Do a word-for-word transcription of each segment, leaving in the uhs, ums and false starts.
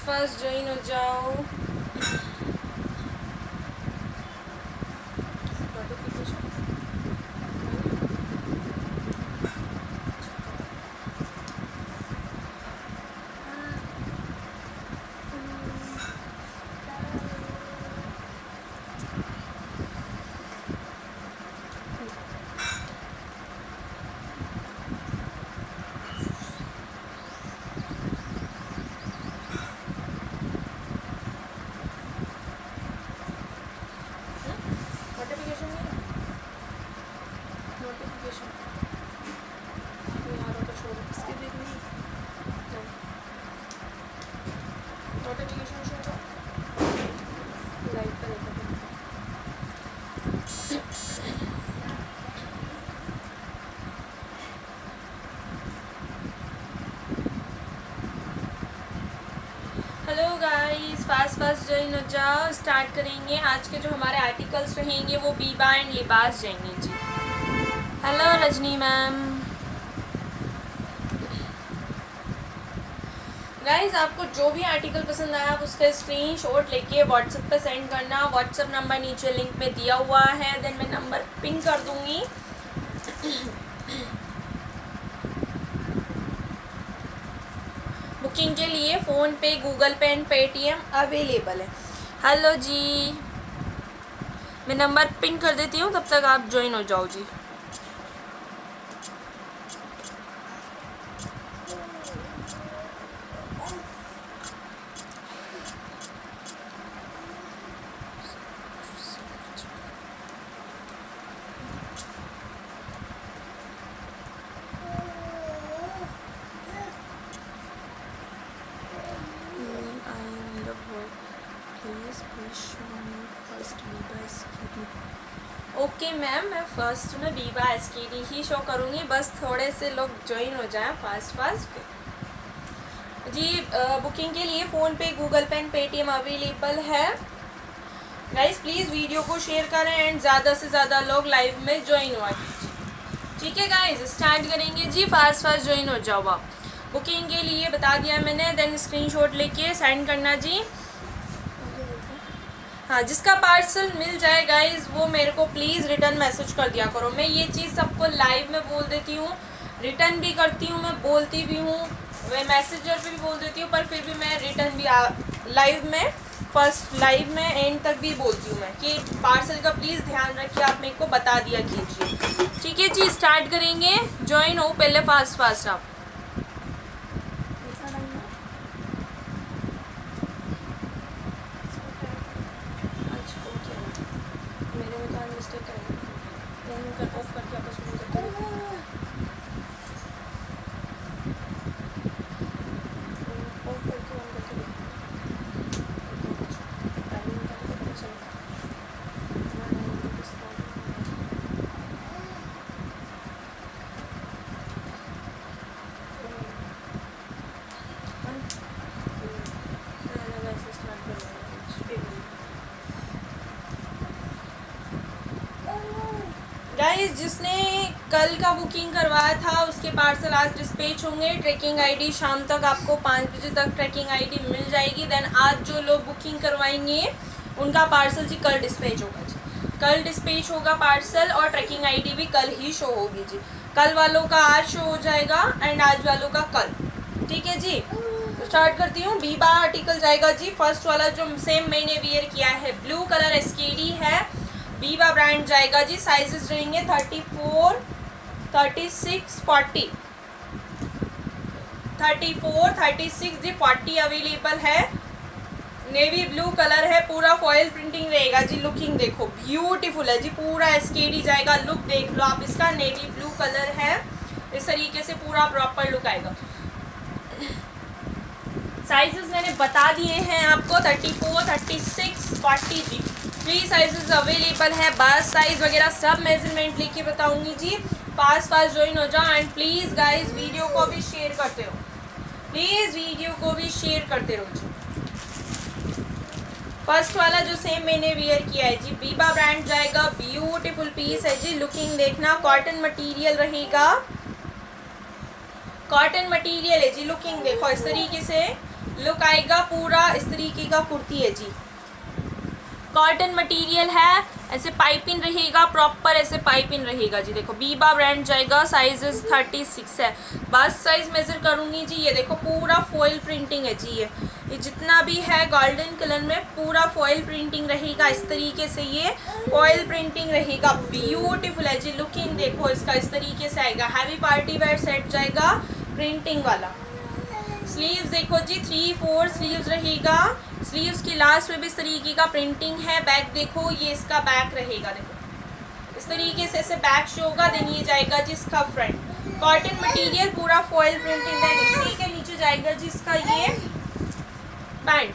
Fast join हो जाओ। Hello guys, fast fast join हो जाओ। स्टार्ट करेंगे। आज के जो हमारे आर्टिकल्स रहेंगे वो बीबा एंड लिबास जाएंगे जी। Hello Rajni ma'am. गाइस, आपको जो भी आर्टिकल पसंद आया आप उसका स्क्रीनशॉट लेके व्हाट्सएप पे सेंड करना। व्हाट्सएप नंबर नीचे लिंक में दिया हुआ है, देन मैं नंबर पिन कर दूंगी। बुकिंग के लिए फ़ोन पे, Google Pay and Paytm available है। हेलो जी, मैं नंबर पिन कर देती हूँ, तब तक आप ज्वाइन हो जाओ जी। ओके मैम, मैं फर्स्ट में बीबा एस के डी ही शो करूँगी, बस थोड़े से लोग ज्वाइन हो जाएं फास्ट फास्ट जी। बुकिंग के लिए फ़ोन पे, Google Pay and Paytm available है। गाइस प्लीज़ वीडियो को शेयर करें एंड ज़्यादा से ज़्यादा लोग लाइव में ज्वाइन हुआ कीजिए। ठीक है गाइस, स्टार्ट करेंगे जी। फास्ट फास्ट ज्वाइन हो जाओ आप। बुकिंग के लिए बता दिया मैंने, देन स्क्रीनशॉट लेके सेंड करना जी। हाँ, जिसका पार्सल मिल जाए गाइस वो मेरे को प्लीज़ रिटर्न मैसेज कर दिया करो। मैं ये चीज़ सबको लाइव में बोल देती हूँ, रिटर्न भी करती हूँ, मैं बोलती भी हूँ, मैं मैसेंजर पे भी बोल देती हूँ, पर फिर भी मैं रिटर्न भी लाइव में, फर्स्ट लाइव में एंड तक भी बोलती हूँ मैं कि पार्सल का प्लीज़ ध्यान रखिए, आप मेरे को बता दिया कीजिए। ठीक है जी, स्टार्ट करेंगे। ज्वाइन हो पहले फास्ट फास्ट आप। गाइस, जिसने कल का बुकिंग करवाया था उसके पार्सल आज डिस्पैच होंगे। ट्रैकिंग आईडी शाम तक आपको पाँच बजे तक ट्रैकिंग आईडी मिल जाएगी। देन आज जो लोग बुकिंग करवाएंगे उनका पार्सल जी कल डिस्पैच होगा जी। कल डिस्पैच होगा पार्सल और ट्रैकिंग आईडी भी कल ही शो होगी जी। कल वालों का आज शो हो जाएगा एंड आज वालों का कल। ठीक है जी, स्टार्ट करती हूँ। बीबा आर्टिकल जाएगा जी। फर्स्ट वाला जो सेम मैंने वियर किया है, ब्लू कलर एसकेडी है, बीबा ब्रांड जाएगा जी। साइजेस रहेंगे thirty four, thirty six, forty, thirty four, thirty six जी, फोर्टी अवेलेबल है। नेवी ब्लू कलर है, पूरा फॉयल प्रिंटिंग रहेगा जी। लुकिंग देखो, ब्यूटीफुल है जी, पूरा एसकेडी जाएगा। लुक देख लो आप इसका, नेवी ब्लू कलर है, इस तरीके से पूरा प्रॉपर लुक आएगा। साइजेस मैंने बता दिए हैं आपको, thirty four, thirty six, forty जी। थ्री साइजेस अवेलेबल है। बस साइज वगैरह सब मेजरमेंट लेके बताऊंगी जी। फास्ट फास्ट ज्वाइन हो जाओ एंड प्लीज़ गाइस वीडियो को भी शेयर करते रहो, प्लीज़ वीडियो को भी शेयर करते रहो जी। फर्स्ट वाला जो सेम मैंने वियर किया है जी, बीबा ब्रांड जाएगा। ब्यूटीफुल पीस है जी, लुकिंग देखना, कॉटन मटेरियल रहेगा, कॉटन मटेरियल है जी। लुकिंग देखो, इस तरीके से लुक आएगा पूरा इस तरीके का कुर्ती है जी। कॉटन मटेरियल है, ऐसे पाइपिंग रहेगा प्रॉपर, ऐसे पाइपिंग रहेगा जी। देखो बीबा ब्रांड जाएगा, साइजेस थर्टी सिक्स है। बस साइज मेजर करूँगी जी। ये देखो पूरा फॉइल प्रिंटिंग है जी। ये ये जितना भी है गोल्डन कलर में पूरा फॉइल प्रिंटिंग रहेगा इस तरीके से। ये फॉइल प्रिंटिंग रहेगा, ब्यूटीफुल है जी। लुकिंग देखो इसका इस तरीके से आएगा। हैवी पार्टी वेयर सेट जाएगा प्रिंटिंग वाला। स्लीव्स देखो जी, थ्री फोर स्लीव्स रहेगा। स्लीव्स की लास्ट में भी इस तरीके का प्रिंटिंग है। बैक देखो, ये इसका बैक रहेगा। देखो इस तरीके से ऐसे बैक शो होगा। देन ये जाएगा जी इसका फ्रंट। कॉटन मटेरियल पूरा फॉइल प्रिंटिंग है। इसी के नीचे जाएगा जी इसका ये पैंट।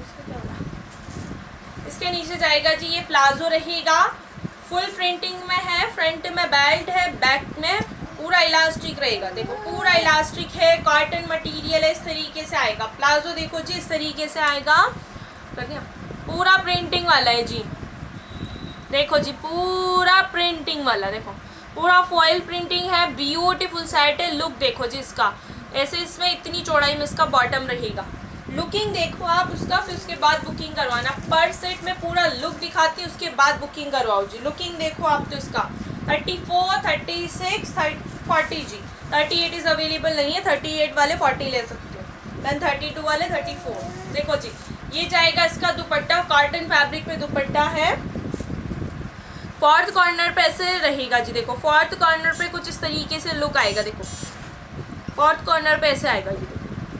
इसके नीचे जाएगा जी ये प्लाजो रहेगा। फुल प्रिंटिंग में है, फ्रंट में बेल्ट है, बैक में पूरा इलास्टिक रहेगा। देखो पूरा इलास्टिक है, कॉटन मटेरियल है, इस तरीके से आएगा। प्लाजो देखो जी इस तरीके से आएगा, पूरा प्रिंटिंग वाला है जी। देखो जी पूरा प्रिंटिंग वाला, देखो पूरा फॉइल प्रिंटिंग है। ब्यूटीफुल सेट है। लुक देखो जी इसका, ऐसे इसमें इतनी चौड़ाई में इसका बॉटम रहेगा। लुकिंग देखो आप उसका, फिर उसके बाद बुकिंग करवाना। पर सेट में पूरा लुक दिखाती है, उसके बाद बुकिंग करवाओ जी। लुकिंग देखो आप तो इसका thirty four, thirty six, forty जी। थर्टी एट इज़ अवेलेबल नहीं है, थर्टी एट वाले फोर्टी ले सकते हो। दैन थर्टी टू वाले थर्टी फोर। देखो जी ये जाएगा इसका दुपट्टा, कॉटन फैब्रिक पे दुपट्टा है। फोर्थ कॉर्नर पे ऐसे रहेगा जी। देखो फोर्थ कॉर्नर पे कुछ इस तरीके से लुक आएगा। देखो फोर्थ कॉर्नर पे ऐसे आएगा जी।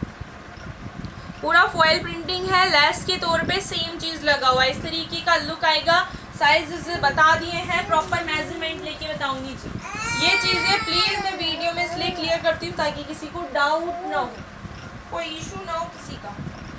पूरा फॉइल प्रिंटिंग है, लेस के तौर पे सेम चीज़ लगा हुआ है। इस तरीके का लुक आएगा। साइज बता दिए हैं, प्रॉपर मेजरमेंट लेके बताऊंगी जी। ये चीज़ें प्लीज़ मैं वीडियो में इसलिए क्लियर करती हूँ ताकि किसी को डाउट ना हो, कोई इशू ना हो किसी का।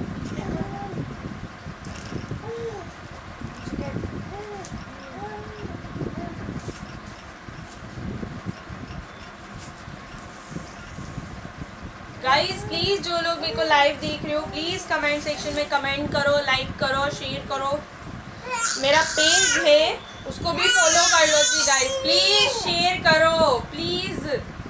गाइस प्लीज़ जो लोग मेरे को लाइव देख रहे हो प्लीज़ कमेंट सेक्शन में कमेंट करो, लाइक करो, शेयर करो। मेरा पेज है उसको भी फॉलो कर लो जी गाइस, प्लीज़ शेयर करो प्लीज़।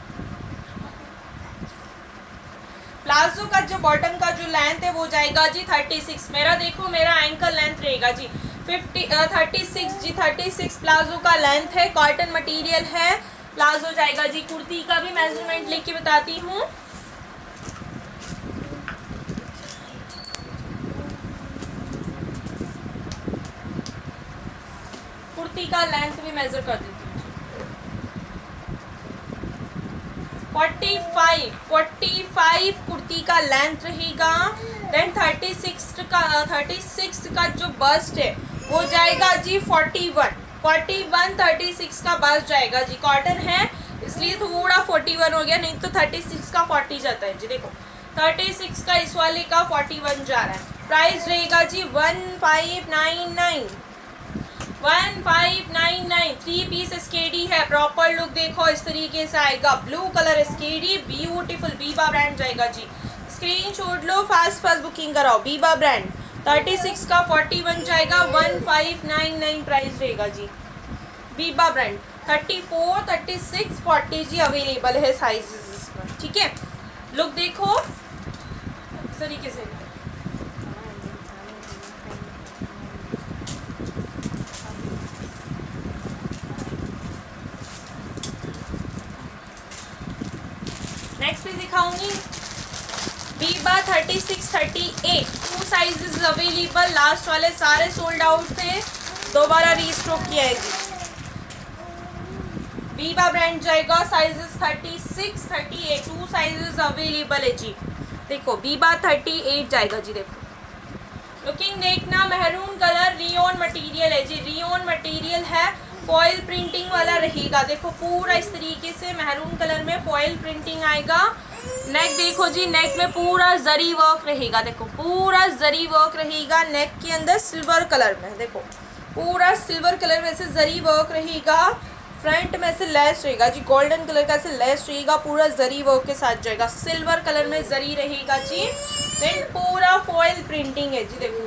प्लाजो का जो बॉटम का जो लेंथ है वो जाएगा जी थर्टी सिक्स। मेरा देखो मेरा एंकल लेंथ रहेगा जी फिफ्टी थर्टी सिक्स जी। थर्टी सिक्स प्लाजो का लेंथ है, कॉटन मटेरियल है। प्लाजो जाएगा जी। कुर्ती का भी मेजरमेंट लेके बताती हूँ। कुर्ती का लेंथ भी मेजर कर देती हूँ। Forty five forty five kurti का लेंथ रहेगा। देन थर्टी सिक्स का थर्टी सिक्स का जो बस्ट है वो जाएगा जी forty one. Forty one thirty six का बस्ट जाएगा जी। कॉटन है इसलिए थोड़ा फोर्टी वन हो गया, नहीं तो थर्टी सिक्स का फोर्टी जाता है जी। देखो थर्टी सिक्स का इस वाले का फोर्टी वन जा रहा है। प्राइस रहेगा जी one five nine nine one five nine nine. Three piece SKD है। प्रॉपर लुक देखो इस तरीके से आएगा। Blue colour SKD, beautiful Biba brand जाएगा जी। स्क्रीनशॉट लो, फास्ट फास्ट बुकिंग कराओ। बीबा ब्रांड थर्टी सिक्स का फोर्टी वन जाएगा, one five nine nine price रहेगा जी। Biba brand thirty four, thirty six, forty जी अवेलेबल है साइजेस इसमें, ठीक है। लुक देखो इस तरीके से। नेक्स्ट पे दिखाऊंगी Biba thirty six, thirty eight. Two sizes available. Last वाले सारे सोल्ड आउट थे, दोबारा रीस्टॉक किया है जी। बीबा ब्रांड जाएगा। Sizes thirty six, thirty eight, two sizes available है जी। देखो बीबा थर्टी एट जाएगा जी। देखो लुकिंग देखना, मेहरून कलर, रियोन मटेरियल है जी। रियोन मटेरियल है, फॉइल प्रिंटिंग वाला रहेगा। देखो पूरा इस तरीके से मेहरून कलर में फॉइल प्रिंटिंग आएगा। नेक देखो जी, नेक में पूरा जरी वर्क रहेगा। देखो पूरा जरी वर्क रहेगा नेक के अंदर सिल्वर कलर में। देखो पूरा सिल्वर कलर में से जरी वर्क रहेगा। फ्रंट में से लेस रहेगा जी, गोल्डन कलर का से लेस रहेगा। पूरा जरी वर्क के साथ जाएगा। सिल्वर कलर में जरी रहेगा जी। देन पूरा फॉइल प्रिंटिंग है जी। देखो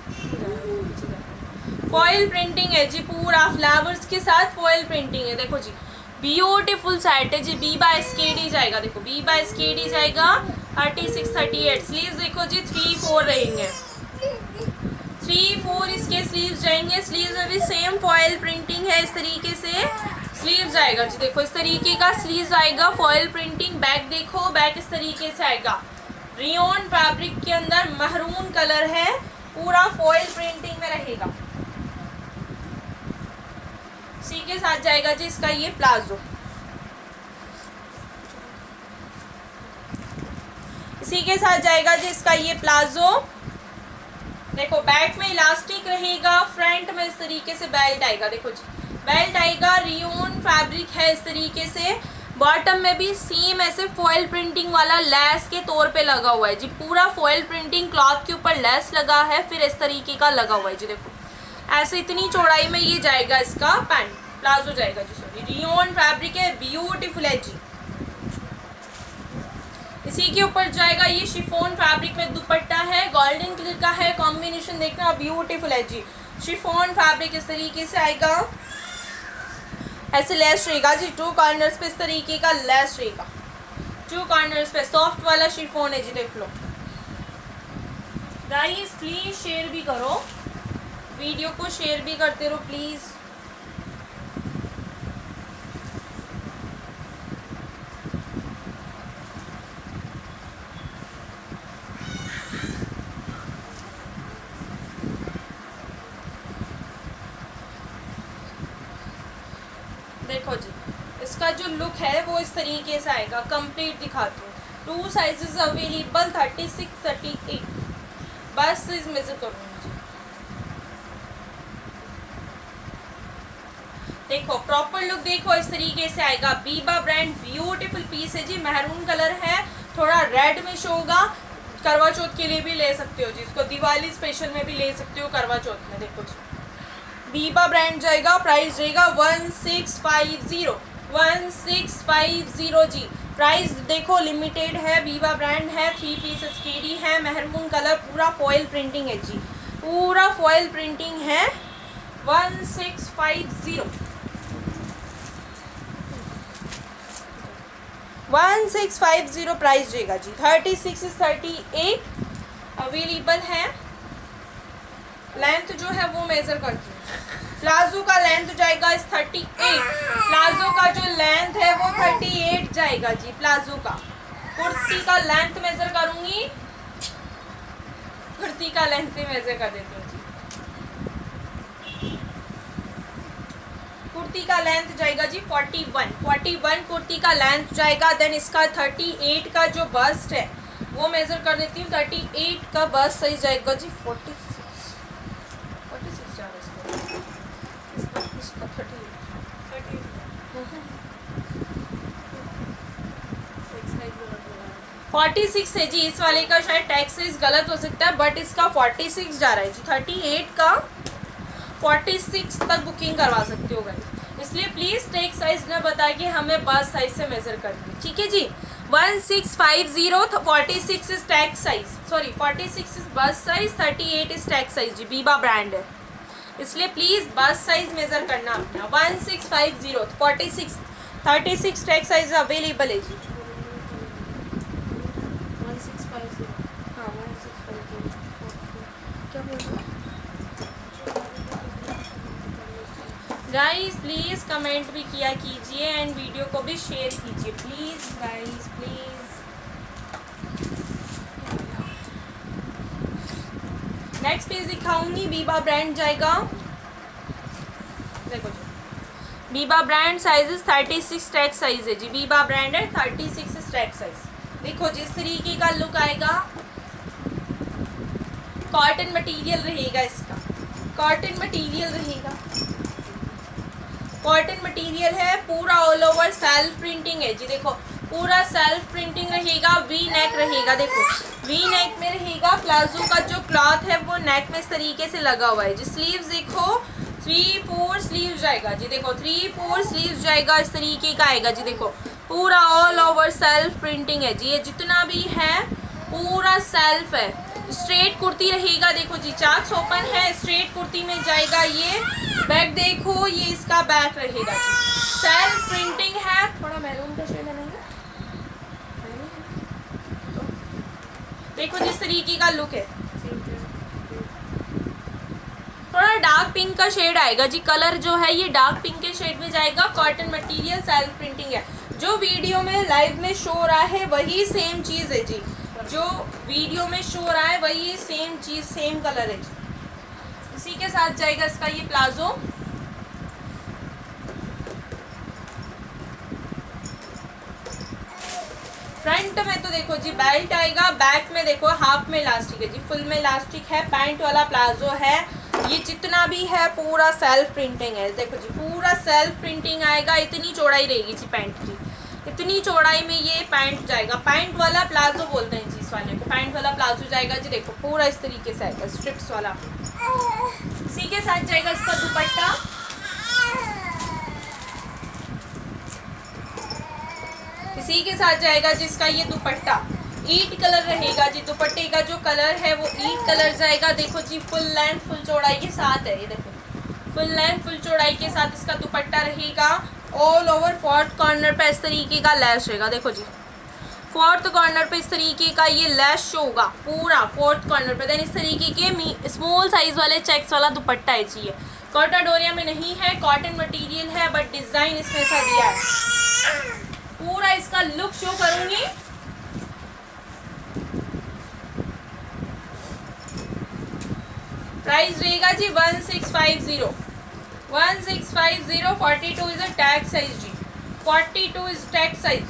फॉइल प्रिंटिंग है जी, पूरा फ्लावर्स के साथ फॉइल प्रिंटिंग है। देखो जी ब्यूटीफुल सेट है जी। बीबा एसकेडी जाएगा। देखो बीबा एसकेडी जाएगा। Thirty six thirty eight. Sleeves देखो जी थ्री फोर रहेंगे, थ्री फोर इसके स्लीव्स जाएंगे। स्लीव्स में भी सेम फॉयल प्रिंटिंग है, इस तरीके से स्लीव्स आएगा जी। देखो इस तरीके का स्लीव्स आएगा, फॉयल प्रिंटिंग। बैक देखो, बैक इस तरीके से आएगा, रियोन फैब्रिक के अंदर महरून कलर है, पूरा फॉयल प्रिंटिंग में रहेगा। इसी के साथ जाएगा जी इसका ये प्लाजो, इसी के साथ जाएगा जी इसका ये प्लाजो। देखो बैक में इलास्टिक रहेगा, फ्रंट में इस तरीके से बेल्ट आएगा। देखो जी बेल्ट आएगा, रियोन फैब्रिक है इस तरीके से। बॉटम में भी सेम ऐसे फॉयल प्रिंटिंग वाला लेस के तौर पे लगा हुआ है जी, पूरा फॉयल प्रिंटिंग क्लॉथ के ऊपर लेस लगा है, फिर इस तरीके का लगा हुआ है जी। देखो ऐसे इतनी चौड़ाई में ये जाएगा इसका पैंट, प्लाजो जाएगा जी, सॉरी रियोन फैब्रिक है, ब्यूटीफुल है जी। इसी के ऊपर जाएगा ये शिफॉन फैब्रिक में दुपट्टा है, गोल्डन कलर का है, कॉम्बिनेशन देखना ब्यूटीफुल है जी। शिफॉन फैब्रिक इस तरीके से आएगा, ऐसे लेस रहेगा जी, टू कॉर्नर्स पे इस तरीके का लेस रहेगा, टू कॉर्नर्स पे सॉफ्ट वाला शिफॉन है जी। देख लो गाइस, प्लीज शेयर भी करो, वीडियो को शेयर भी करते रहो प्लीज। देखो जी इसका जो लुक है वो इस तरीके से आएगा, कंप्लीट दिखाती हूँ। Two sizes available, thirty six thirty eight, bust size measure करूँगी। देखो प्रॉपर लुक देखो इस तरीके से आएगा। बीबा ब्रांड ब्यूटीफुल पीस है जी, महरून कलर है, थोड़ा रेड में शो होगा। करवा चौथ के लिए भी ले सकते हो जी इसको, दिवाली स्पेशल में भी ले सकते हो करवा चौथ में। देखो जी बीबा ब्रांड जाएगा, प्राइस रहेगा one six five zero, one six five zero जी। प्राइस देखो लिमिटेड है, बीबा ब्रांड है, थ्री पीस स्केडी है, महरून कलर, पूरा फॉयल प्रिंटिंग है जी, पूरा फॉयल प्रिंटिंग है। One six five zero, one six five zero price रहेगा जी। Thirty six thirty eight available है। लेंथ जो है वो मेजर करती हूँ। प्लाजो का लेंथ जाएगा इस थर्टी एट, प्लाजो का जो लेंथ है वो थर्टी एट जाएगा जी प्लाजो का। कुर्ती का लेंथ मेजर करूंगी, कुर्ती का लेंथ भी मेजर कर देती हूँ जी। कुर्ती का लेंथ जाएगा जी forty one, forty one kurti का लेंथ जाएगा। देन इसका थर्टी एट का जो बस्ट है वो मेजर कर देती हूँ। थर्टी एट का बस्ट साइज जाएगा जी फोर्टी सिक्स, फोर्टी सिक्स जा रहा है इसका, इसका थर्टी एट, फोर्टी सिक्स है जी। इस वाले का शायद टैग साइज गलत हो सकता है, बट इसका फोर्टी सिक्स जा रहा है जी। थर्टी एट का फोर्टी सिक्स तक बुकिंग करवा सकते हो गाइस, इसलिए प्लीज़ टैग साइज ना बता के हमें बस साइज से मेजर करनी है, ठीक है जी। One six five zero, forty six is tag size, sorry forty six is bust size, thirty eight is tag size जी। बीबा ब्रांड है इसलिए प्लीज़ बस साइज मेजर करना अपना। One six five zero, forty six, thirty six tag size available है जी। One six five zero, हाँ one six five zero, क्या बोल रहे हैं गाइस? प्लीज़ कमेंट भी किया कीजिए एंड वीडियो को भी शेयर कीजिए please guys, please. Next piece दिखाऊंगी, बीबा ब्रांड जाएगा। देखो जी Biba brand sizes thirty six tag size है जी। बीबा ब्रांड है, थर्टी सिक्स टैग साइज। देखो जिस तरीके का लुक आएगा, कॉटन मटेरियल रहेगा इसका, कॉटन मटेरियल रहेगा, कॉटन मटेरियल है, पूरा ऑल ओवर सेल्फ प्रिंटिंग है जी। देखो पूरा सेल्फ प्रिंटिंग रहेगा, वी नेक रहेगा। देखो वी नेक में रहेगा। प्लाजो का जो क्लॉथ है वो नेक में इस तरीके से लगा हुआ है जी। स्लीव्स देखो थ्री फोर स्लीव्स जाएगा जी। देखो थ्री फोर स्लीव्स जाएगा, इस तरीके का आएगा जी। देखो पूरा ऑल ओवर सेल्फ प्रिंटिंग है जी। ये जितना भी है पूरा सेल्फ है। स्ट्रेट कुर्ती रहेगा। देखो जी चाक्स ओपन है, स्ट्रेट कुर्ती में जाएगा ये। बैक देखो ये इसका बैक रहेगा जी। सेल्फ प्रिंटिंग है। थोड़ा मैरून का शेड है, नहीं देखो जिस तरीके का लुक है, थोड़ा डार्क पिंक का शेड आएगा जी। कलर जो है ये डार्क पिंक के शेड में जाएगा। कॉटन मटेरियल, सेल्फ प्रिंटिंग है। जो वीडियो में लाइव में शो रहा है वही सेम चीज़ है जी। जो वीडियो में शो रहा है वही सेम चीज़, सेम कलर है जी। इसी के साथ जाएगा इसका ये प्लाजो। फ्रंट में तो देखो जी बेल्ट आएगा, बैक में देखो हाफ में इलास्टिक है जी, फुल में इलास्टिक है। पैंट वाला प्लाजो है। ये जितना भी है पूरा सेल्फ प्रिंटिंग है। देखो जी पूरा सेल्फ प्रिंटिंग आएगा। इतनी चौड़ाई रहेगी जी पैंट की, इतनी चौड़ाई में ये पैंट जाएगा। पैंट वाला प्लाजो बोलते हैं जी इस वाले को, पैंट वाला प्लाजो जाएगा जी। देखो पूरा इस तरीके से आएगा, स्ट्रिप्स वाला। इसी के साथ जाएगा इसका दुपट्टा। इसी के साथ जाएगा जिसका ये दुपट्टा ईट कलर रहेगा जी। दुपट्टे का जो कलर है वो ईट कलर जाएगा। देखो जी फुल लेंथ फुल चौड़ाई के साथ है। ये देखो फुल लेंथ फुल चौड़ाई के साथ इसका दुपट्टा रहेगा। ऑल ओवर फोर्थ कॉर्नर पे इस तरीके का लैश रहेगा। देखो जी फोर्थ कॉर्नर पे इस तरीके का ये लैश शो होगा पूरा फोर्थ कॉर्नर पे। देन इस तरीके के स्मॉल साइज वाले चेक्स वाला दुपट्टा है जी। ये कॉटन डोरिया में नहीं है, कॉटन मटेरियल है, बट डिजाइन इसमें ऐसा दिया है। पूरा इसका लुक शो करूंगी। प्राइस रहेगा जी one six five zero, one six five zero. Forty two is a tag size जी, forty two is tag size.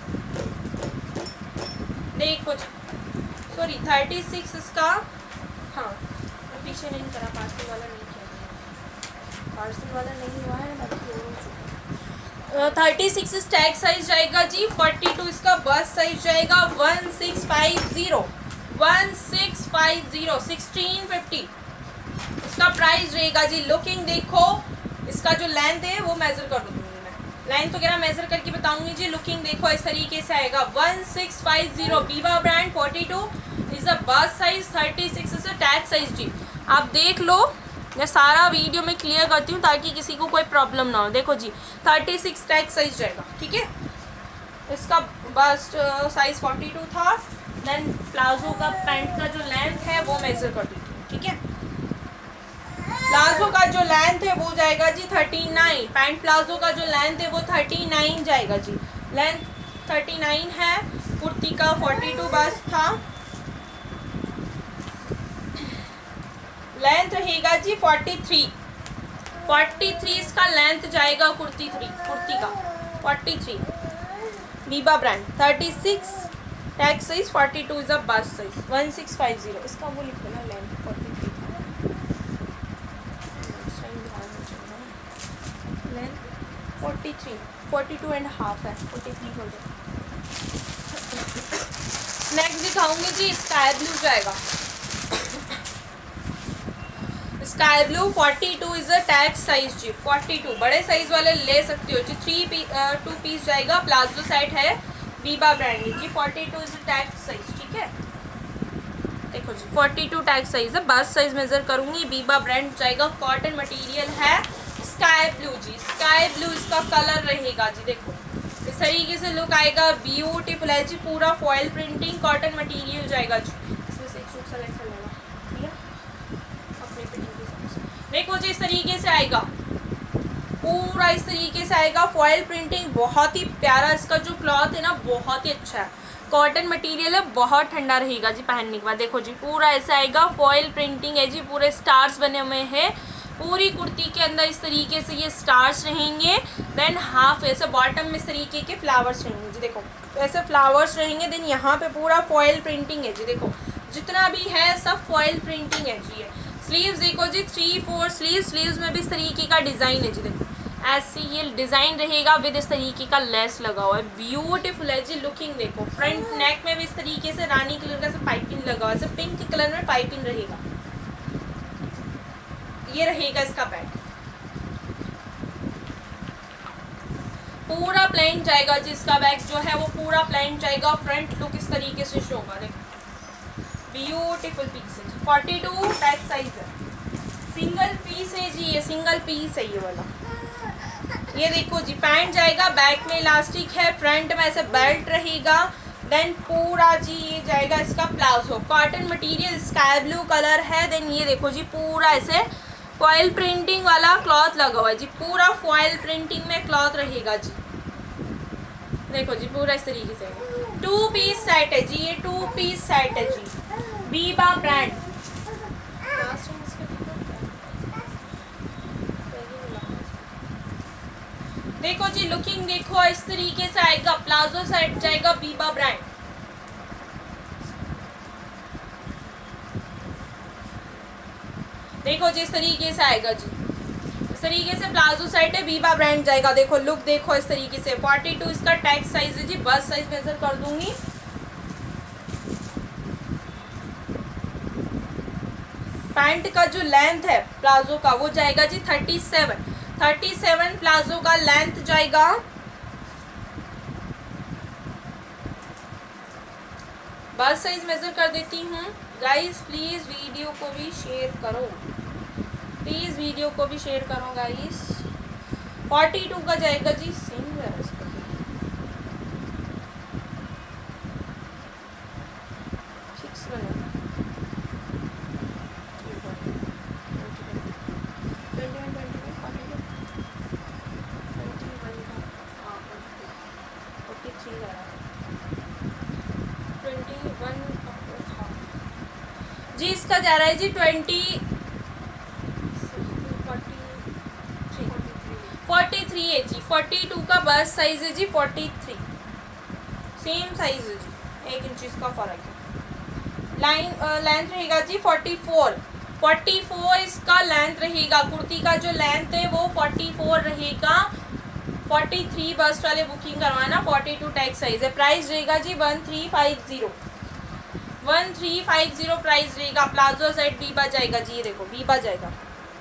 देखो जी सॉरी थर्टी सिक्स इसका, हाँ पीछे नहीं करा, पार्सल वाला नहीं किया, पार्सल वाला नहीं हुआ है, बाकी thirty six is tag size जाएगा जी। फोर्टी टू इसका बस साइज जाएगा। One six five zero, one six five zero, sixteen fifty इसका प्राइस रहेगा जी। लुकिंग देखो, इसका जो लेंथ है वो मेजर कर दूँगी मैं, लेंथ वगैरह मेजर करके बताऊंगी जी। लुकिंग देखो इस तरीके से आएगा। One six five zero Biba brand, forty two is a bust size, thirty six is a tag size जी। आप देख लो, मैं सारा वीडियो में क्लियर करती हूँ ताकि किसी को कोई प्रॉब्लम ना हो। देखो जी थर्टी सिक्स टैग साइज जाएगा, ठीक है। इसका बस्ट साइज फोर्टी टू था। देन प्लाजो का पैंट का जो लेंथ है वो मेजर कर देती हूँ, ठीक है। प्लाजो का जो लेंथ है वो जाएगा जी थर्टी नाइन। पैंट प्लाजो का जो लेंथ है वो थर्टी नाइन जाएगा जी। लेंथ थर्टी नाइन है। कुर्ती का फोर्टी टू बस्ट था। लेंथ रहेगा जी फोर्टी थ्री, फोर्टी थ्री इसका लेंथ जाएगा। कुर्ती थ्री कुर्ती का forty three Biba brand, thirty six tag size, forty two is a bust size, one six five zero इसका वो लिख देना length forty three, length forty three, forty two and half है, forty three हो जाएगा। Next दिखाऊंगी जी स्काई ब्लू जाएगा। Sky blue forty two is a tag size जी, फोर्टी टू बड़े साइज वाले ले सकते हो जी। थ्री पी टू पीस जाएगा। प्लाजो सेट है बीबा ब्रांड जी। Forty two is a tag size, ठीक है। देखो जी फोर्टी टू टैग साइज है। बस साइज मेजर करूंगी। बीबा ब्रांड जाएगा। कॉटन मटेरियल है। स्काई ब्लू जी, स्काई ब्लू इसका कलर रहेगा जी। देखो इस तरीके से लुक आएगा, ब्यूटीफुल है जी। पूरा फॉयल प्रिंटिंग कॉटन मटेरियल जाएगा जी। इसमें से एक सूट सेलेक्ट कर लेना, ठीक है, अपने फिटिंग के हिसाब से। देखो जी इस तरीके से आएगा, पूरा इस तरीके से आएगा। फॉयल प्रिंटिंग बहुत ही प्यारा। इसका जो क्लॉथ है ना बहुत ही अच्छा है। कॉटन मटेरियल है, बहुत ठंडा रहेगा जी पहनने के बाद। देखो जी पूरा ऐसा आएगा। फॉयल प्रिंटिंग है जी। पूरे स्टार्स बने हुए हैं। पूरी कुर्ती के अंदर इस तरीके से ये स्टार्स रहेंगे। देन हाफ ऐसे बॉटम में इस तरीके के फ्लावर्स रहेंगे जी। देखो ऐसे फ्लावर्स रहेंगे। देन यहाँ पे पूरा फॉयल प्रिंटिंग है जी। देखो जितना भी है सब फॉयल प्रिंटिंग है जी। ये स्लीव्स देखो जी, थ्री फोर स्लीव, स्लीव्स में भी इस तरीके का डिज़ाइन है जी। देखो ऐसे ये डिज़ाइन रहेगा विद इस तरीके का लेस लगा हुआ है। ब्यूटीफुल है जी। लुकिंग देखो, फ्रंट नेक में भी इस तरीके से रानी कलर का पाइपिंग लगा हुआ है। पिंक कलर में पाइपिंग रहेगा। ये रहेगा इसका पैंट। पूरा प्लेन जाएगा जी। इसका बैक जो है वो पूरा प्लेन जाएगा। फ्रंट लुक इस तरीके से शो होगा। देखो ब्यूटीफुल पीस है जी। फोर्टी टू टैग साइज है। सिंगल पीस है जी। ये सिंगल पीस है ये वाला। ये देखो जी पैंट जाएगा। बैक में इलास्टिक है। फ्रंट में ऐसे बेल्ट रहेगा देन पूरा जी ये जाएगा इसका palazzo, cotton material, sky blue colour है। देन ये देखो जी पूरा ऐसे फॉइल प्रिंटिंग वाला क्लॉथ लगा हुआ है जी, पूरा फॉइल प्रिंटिंग में क्लॉथ रहेगा जी। देखो जी पूरा इस तरीके से टू पीस सेट है जी, ये टू पीस सेट है जी, बीबा ब्रांड। देखो जी लुकिंग देखो इस तरीके से आएगा, प्लाजो सेट जाएगा बीबा ब्रांड। देखो जी इस तरीके से आएगा जी, इस तरीके से प्लाजो सेट है, बीबा ब्रांड जाएगा। देखो लुक देखो इस तरीके से, फोर्टी टू इसका टैग साइज है जी, बस साइज मेजर कर दूंगी। पैंट का जो लेंथ है प्लाजो का वो जाएगा जी thirty seven, thirty seven palazzo का लेंथ जाएगा। बस साइज मेजर कर देती हूँ गाइस, प्लीज वीडियो को भी शेयर करो, प्लीज वीडियो को भी शेयर करो गाइस। फोर्टी टू का जाएगा जी, सेम है इसका सिक्स बना जी, इसका जा रहा है जी ट्वेंटी फोर्टी थ्री है जी, फोर्टी टू का बस साइज है जी, फोर्टी थ्री सेम साइज है जी, एक इंच इसका फर्क है। लाइन लेंथ रहेगा जी फोर्टी फोर, फोर्टी फोर इसका लेंथ रहेगा, कुर्ती का जो लेंथ है वो फोर्टी फोर रहेगा। फोर्टी थ्री बस्ट वाले बुकिंग करवाना, फोर्टी टू टैग साइज है। प्राइस रहेगा जी one three five zero, one three five zero price रहेगा। प्लाजो सेट बीबा जाएगा जी, ये देखो बीबा जाएगा।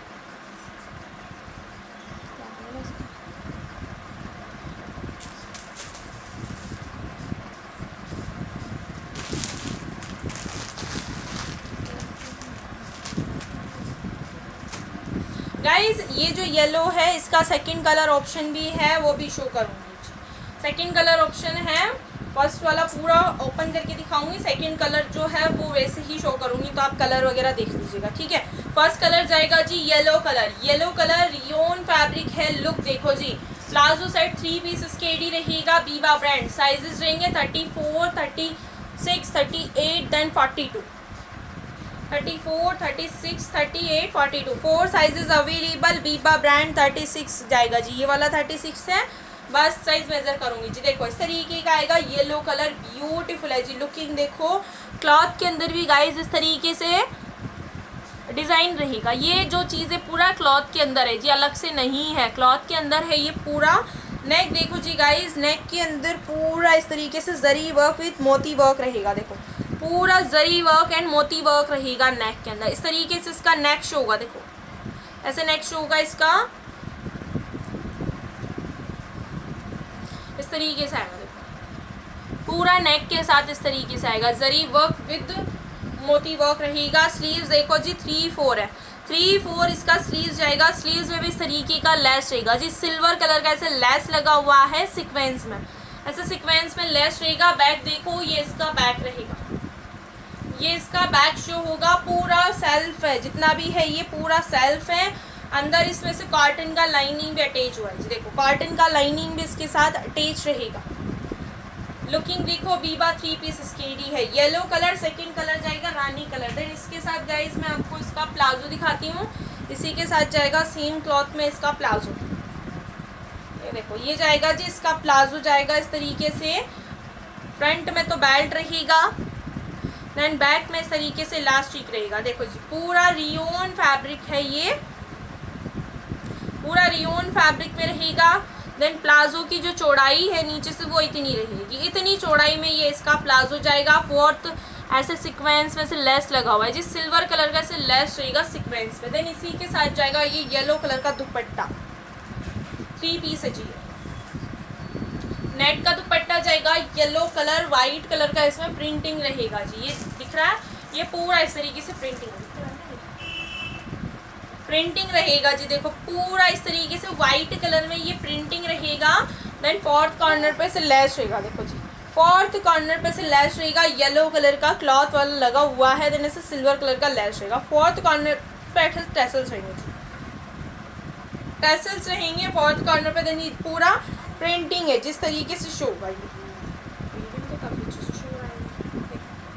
गाइज ये जो येलो है इसका सेकंड कलर ऑप्शन भी है, वो भी शो करूंगी। सेकंड कलर ऑप्शन है, फर्स्ट वाला पूरा ओपन करके दिखाऊंगी, सेकंड कलर जो है वो वैसे ही शो करूंगी, तो आप कलर वगैरह देख लीजिएगा, ठीक है। फर्स्ट कलर जाएगा जी yellow colour, yellow colour rayon fabric है। लुक देखो जी, palazzo set three piece SKD रहेगा, बीबा ब्रांड। साइजेस रहेंगे thirty four, thirty six, thirty eight, then forty two, thirty four, thirty six, thirty eight, forty two, four sizes available. Biba brand thirty six जाएगा जी, ये वाला thirty six है, bust size measure करूंगी जी। देखो इस तरीके का आएगा, येलो कलर ब्यूटीफुल है जी। लुकिंग देखो, क्लॉथ के अंदर भी गाइज इस तरीके से डिज़ाइन रहेगा। ये जो चीज़ें पूरा क्लॉथ के अंदर है जी, अलग से नहीं है, क्लॉथ के अंदर है ये पूरा। नेक देखो जी गाइज, नेक के अंदर पूरा इस तरीके से जरी वर्क विथ मोती वर्क रहेगा। देखो पूरा जरी वर्क एंड मोती वर्क रहेगा नेक के अंदर। इस तरीके से इसका नेक शो होगा, देखो ऐसे नेक शो होगा इसका, इस तरीके से आएगा। देखो पूरा नेक के साथ इस तरीके से आएगा, zari work with moti work रहेगा। स्लीव्स देखो जी थ्री फोर है, थ्री फोर इसका स्लीव्स जाएगा। स्लीव्स में भी इस तरीके का लेस रहेगा जी, सिल्वर कलर का ऐसे लेस लगा हुआ है सीक्वेंस में, ऐसे सीक्वेंस में लेस रहेगा। बैक देखो, ये इसका बैक रहेगा, ये इसका बैक शो होगा। पूरा सेल्फ है, जितना भी है ये पूरा सेल्फ है। अंदर इसमें से कॉटन का लाइनिंग भी अटैच हुआ है जी, देखो कॉटन का लाइनिंग भी इसके साथ अटैच रहेगा। लुकिंग देखो, बीबा थ्री पीस स्केडी है, येलो कलर। सेकंड कलर जाएगा रानी कलर। देन इसके साथ गाइज मैं आपको इसका प्लाजो दिखाती हूँ, इसी के साथ जाएगा सेम क्लॉथ में इसका प्लाजो। ये देखो ये जाएगा जी, इसका प्लाजो जाएगा इस तरीके से। फ्रंट में तो बेल्ट रहेगा, देन बैक में इस तरीके से इलास्टिक रहेगा। देखो जी पूरा रियोन फैब्रिक है, ये पूरा रियोन फैब्रिक में रहेगा। देन प्लाजो की जो चौड़ाई है नीचे से वो इतनी रहेगी, इतनी चौड़ाई में ये इसका प्लाजो जाएगा। फोर्थ ऐसे सीक्वेंस में से लेस लगा हुआ है जी, सिल्वर कलर का ऐसे लेस रहेगा सीक्वेंस में। देन इसी के साथ जाएगा ये येलो कलर का दुपट्टा, थ्री पीस है जी। नेट का दुपट्टा जाएगा येलो कलर, वाइट कलर का इसमें प्रिंटिंग रहेगा जी, ये दिख रहा है, ये पूरा इस तरीके से प्रिंटिंग प्रिंटिंग रहेगा जी। देखो पूरा इस तरीके से वाइट कलर में ये प्रिंटिंग रहेगा। देन फोर्थ कॉर्नर पे से लेस रहेगा, देखो जी फोर्थ कॉर्नर पे से लैश रहेगा, येलो कलर का क्लॉथ वाला लगा हुआ है, देन ऐसे सिल्वर कलर का लैश रहेगा। फोर्थ कॉर्नर पे टैसल्स रहेंगे, टैसल्स रहेंगे फोर्थ कॉर्नर पे। देन पूरा प्रिंटिंग है जिस तरीके से शो होगा, ये तो काफ़ी अच्छे से शो हो रहा है।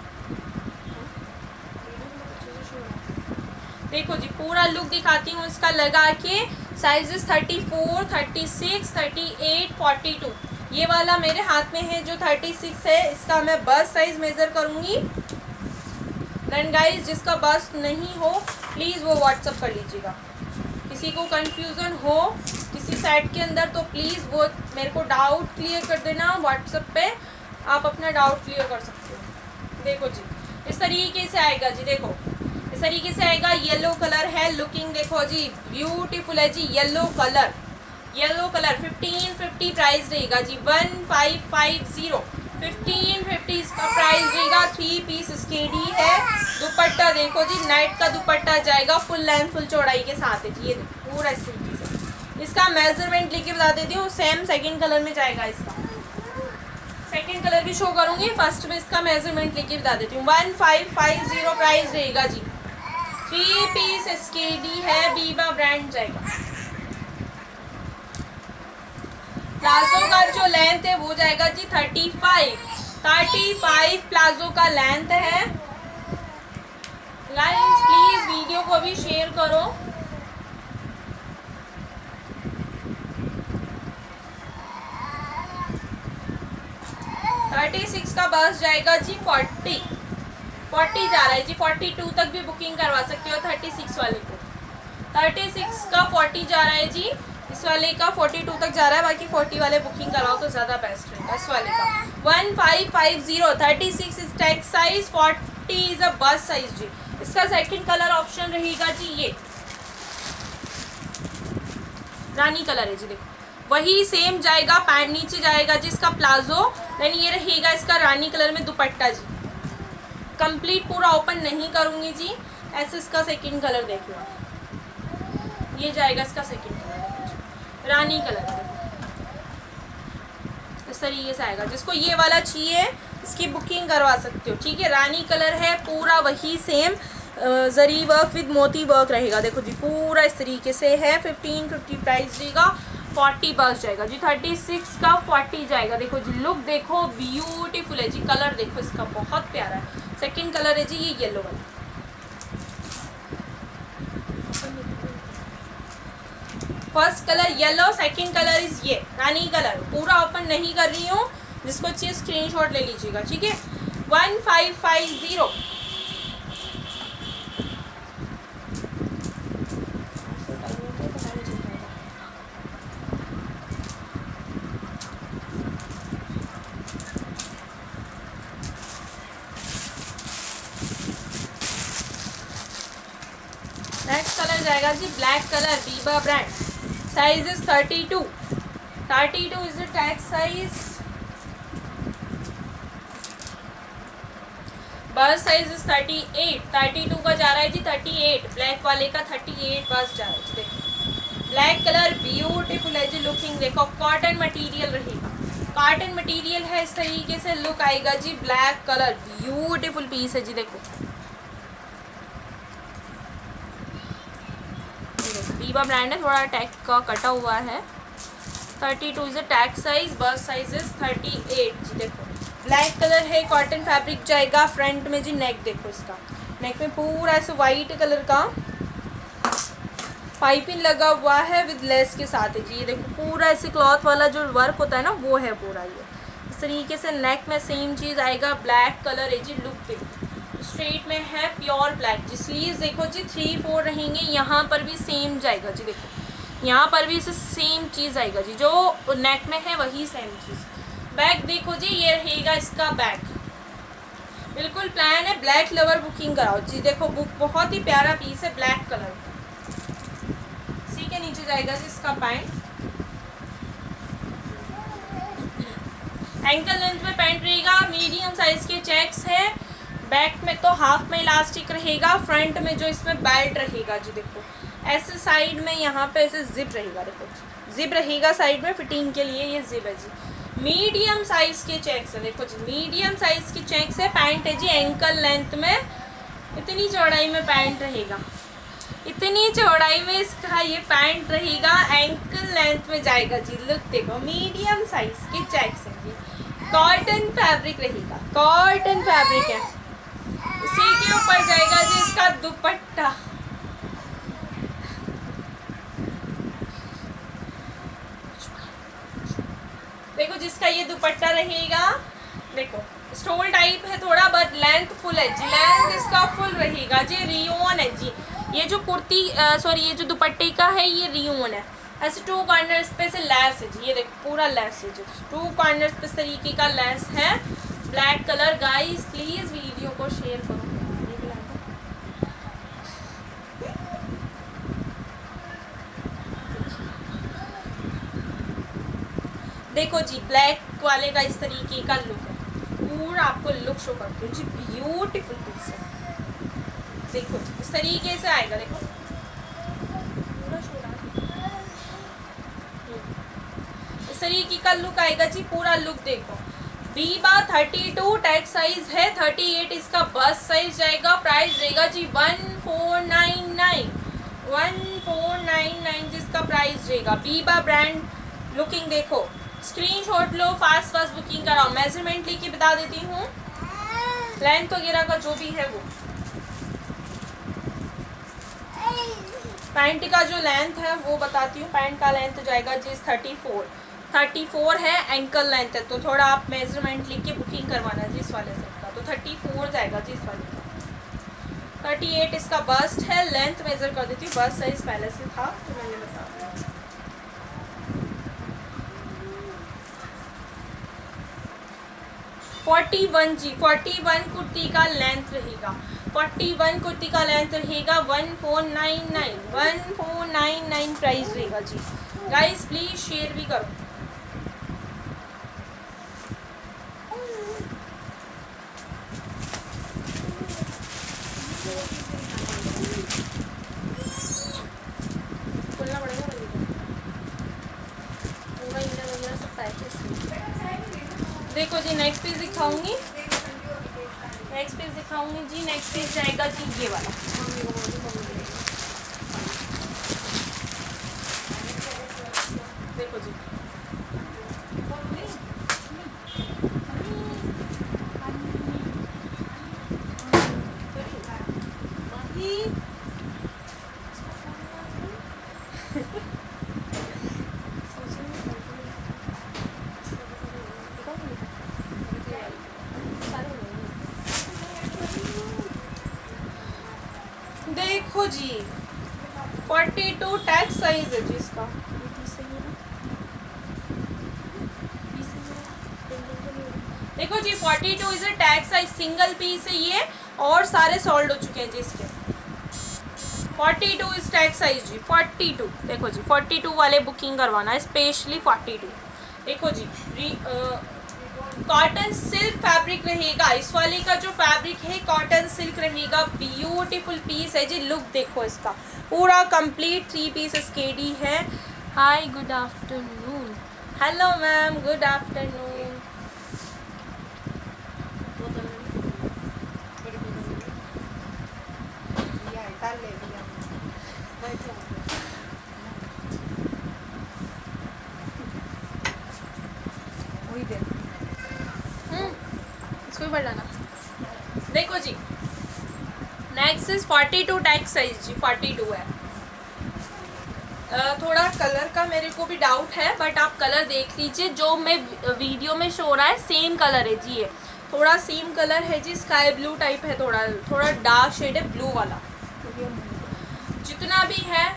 देखो जी पूरा लुक दिखाती हूँ इसका लगा के। Sizes thirty four, thirty six, thirty eight, forty two. ये वाला मेरे हाथ में है जो थर्टी सिक्स है, इसका मैं बस्ट साइज मेज़र करूँगी। देन गाइस जिसका बस्ट नहीं हो प्लीज़ वो व्हाट्सअप कर लीजिएगा। किसी को कन्फ्यूज़न हो किसी सेट के अंदर तो प्लीज़ वो मेरे को डाउट क्लियर कर देना व्हाट्सअप पे, आप अपना डाउट क्लियर कर सकते हो। देखो जी इस तरीके से आएगा जी, देखो इस तरीके से आएगा। येलो कलर है, लुकिंग देखो जी ब्यूटीफुल है जी। Yellow colour, yellow colour fifteen fifty price रहेगा जी, one five five zero, fifteen fifty इसका प्राइस रहेगा। थ्री पीस स्केडी है। दुपट्टा देखो जी नेट का दुपट्टा जाएगा, फुल लेंथ फुल चौड़ाई के साथ है जी। ये देखो पूरा इस तरीके से। इसका मेजरमेंट लेके बता देती हूँ, सेम सेकंड कलर में जाएगा। इसका सेकंड कलर भी शो करूँगी, फर्स्ट में इसका मेजरमेंट लेके बता देती हूँ। One five five zero price रहेगा जी। थ्री पीस स्केडी है, बीबा ब्रांड जाएगा। प्लाजो का जो लेंथ है वो जाएगा जी thirty five, thirty five palazzo का लेंथ है। गाइस प्लीज वीडियो को भी शेयर करो। थर्टी सिक्स का बस जाएगा जी फोर्टी, फोर्टी जा रहा है जी। फोर्टी टू तक भी बुकिंग करवा सकते हो थर्टी सिक्स वाले को। थर्टी सिक्स का फोर्टी जा रहा है जी, इस वाले का फोर्टी टू तक जा रहा है, बाकी फोर्टी वाले बुकिंग कराओ तो ज़्यादा बेस्ट रहेगा इस वाले का। One five five zero, thirty six is tag size, forty is a bust size जी। इसका सेकंड कलर ऑप्शन रहेगा जी ये रानी कलर है जी। देखो वही सेम जाएगा, पैंट नीचे जाएगा जी इसका प्लाजो। देन ये रहेगा इसका रानी कलर में दुपट्टा जी। कंप्लीट पूरा ओपन नहीं करूँगी जी, ऐसे इसका सेकंड कलर देख लो, ये जाएगा इसका सेकंड कलर रानी कलर। इस तरीके से आएगा। जिसको ये वाला चाहिए इसकी बुकिंग करवा सकते हो, ठीक है। रानी कलर है, पूरा वही same zari work with moti work रहेगा। देखो जी पूरा इस तरीके से है। फिफ्टीन फिफ्टी प्राइस देगा, फोर्टी बस जाएगा जी। थर्टी सिक्स का फोर्टी जाएगा। देखो जी लुक देखो ब्यूटीफुल है जी। कलर देखो इसका बहुत प्यारा है। सेकंड कलर है जी ये येलो वाला। First colour yellow, second colour is ये रानी कलर। पूरा ओपन नहीं कर रही हूँ, जिसको चाहिए स्क्रीनशॉट ले लीजिएगा, ठीक है। One five five zero. Next colour जाएगा जी black colour, Biba brand. Size is thirty two, thirty two is the tag size. Bust size is thirty eight, thirty two का जा रहा है जी थर्टी एट। ब्लैक वाले का थर्टी एट बस जा रहा है जी। देखो ब्लैक कलर ब्यूटीफुल है जी। लुकिंग देखो कॉटन मटेरियल रहेगा, कॉटन मटेरियल है। इस तरीके से लुक आएगा जी। ब्लैक कलर ब्यूटीफुल पीस है जी। देखो बीबा ब्रांड है, थोड़ा टैग का कटा हुआ है। Thirty two is a tag size, bust size is thirty eight जी। देखो ब्लैक कलर है, कॉटन फैब्रिक जाएगा। फ्रंट में जी नेक देखो इसका, नेक में पूरा ऐसे वाइट कलर का पाइपिंग लगा हुआ है विद लेस के साथ है जी। ये देखो पूरा ऐसे क्लॉथ वाला जो वर्क होता है ना वो है पूरा। ये इस तरीके से नेक में सेम चीज़ आएगा। ब्लैक कलर है जी। लुक देखो स्ट्रेट में है प्योर ब्लैक जी। स्लीव्स देखो जी थ्री फोर रहेंगे। यहाँ पर भी सेम जाएगा जी। देखो यहाँ पर भी इसे सेम चीज़ आएगा जी, जो नेक में है वही सेम चीज़। बैक देखो जी, ये रहेगा इसका बैक। बिल्कुल प्लान है, ब्लैक लवर बुकिंग कराओ जी। देखो बुक बहुत ही प्यारा पीस है ब्लैक कलर। इसी के नीचे जाएगा जी इसका पैंट। एंकल लेंथ में पैंट रहेगा, मीडियम साइज के चेक्स है। बैक में तो हाफ में इलास्टिक रहेगा, फ्रंट में जो इसमें बेल्ट रहेगा जी। देखो ऐसे साइड में यहाँ पे ऐसे जिप रहेगा। देखो जिप रहेगा साइड में फिटिंग के लिए, ये जिप है जी। मीडियम साइज के चेक्स है, देखो जी मीडियम साइज के चेक्स है। पैंट है जी एंकल लेंथ में, इतनी चौड़ाई में पैंट रहेगा, इतनी चौड़ाई में इसका ये पैंट रहेगा, एंकल लेंथ में जाएगा जी। लुक देखो, मीडियम साइज के चेक्स है जी, कॉटन फैब्रिक रहेगा, कॉटन फैब्रिक है। इसी के ऊपर जाएगा जी इसका दुपट्टा, देखो जिसका ये दुपट्टा रहेगा, देखो स्टोल टाइप है थोड़ा बट लेंथ फुल है जी, लेंथ इसका फुल रहेगा जी। रियोन है जी, ये जो कुर्ती सॉरी ये जो दुपट्टे का है ये रियोन है। ऐसे टू कॉर्नर्स पे से लेस है जी, ये देखो पूरा लेस है जी, टू कॉर्नर्स पे इस तरीके का लेस है, black colour. Guys please video को शेयर करो। देखो जी ब्लैक वाले का इस तरीके का लुक है, पूरा आपको लुक शो करती हूँ जी, ब्यूटीफुल पीस है। देखो जी इस तरीके से आएगा, देखो पूरा शो रहा है, इस तरीके का लुक आएगा जी, पूरा लुक देखो। Biba thirty two tag size है, थर्टी एट इसका बस साइज जाएगा। प्राइस रहेगा जी one four nine nine, one four nine nine जिसका प्राइस रहेगा। बीबा ब्रांड लुकिंग देखो, स्क्रीनशॉट लो, फास्ट फास्ट बुकिंग कराओ। मेजरमेंट लेके बता देती हूँ, लेंथ वगैरह का जो भी है वो। पैंट का जो लेंथ है वो बताती हूँ, पैंट का लेंथ जाएगा जी थर्टी फोर, थर्टी फोर है, एंकल लेंथ है, तो थोड़ा आप मेजरमेंट लिख के बुकिंग करवाना जी इस वाले सेट का, तो थर्टी फोर जाएगा जी इस वाले का। थर्टी एट इसका बस्ट है, लेंथ मेजर कर देती हूँ, बस्ट साइज पहले से था तो मैंने बता दिया। फोर्टी वन जी, फोर्टी वन कुर्ती का लेंथ रहेगा, फोर्टी वन कुर्ती का लेंथ रहेगा, one four nine nine, one four nine nine price रहेगा जी। गाइस प्लीज शेयर भी करो। खुलना पड़ेगा पूरा इंडिया वगैरह सब पैकेज। देखो जी नेक्स्ट पीस दिखाऊंगी, नेक्स्ट पीस दिखाऊंगी जी, नेक्स्ट पीस जाएगा जी ये वाला। देखो जी देखो जी फोर्टी टू टैग साइज है जी इसका। देखो जी forty two is a tag size, single piece है ये, और सारे सोल्ड हो चुके हैं जी इसके। Forty two is tag size जी, फोर्टी टू। देखो जी फोर्टी टू वाले बुकिंग करवाना है स्पेशली फोर्टी टू। देखो जी कॉटन सिल्क फैब्रिक रहेगा, इस वाले का जो फैब्रिक है कॉटन सिल्क रहेगा, ब्यूटीफुल पीस है जी। लुक देखो इसका, पूरा कंप्लीट थ्री पीस स्केडी है। Hi good afternoon, hello ma'am good afternoon. देखो जी next is forty two tag size जी, फोर्टी टू है। थोड़ा कलर का मेरे को भी डाउट है बट आप कलर देख लीजिए, जो मैं वीडियो में शो रहा है सेम कलर है जी, ये थोड़ा सेम कलर है जी, स्काई ब्लू टाइप है, थोड़ा थोड़ा डार्क शेड है ब्लू वाला। जितना भी है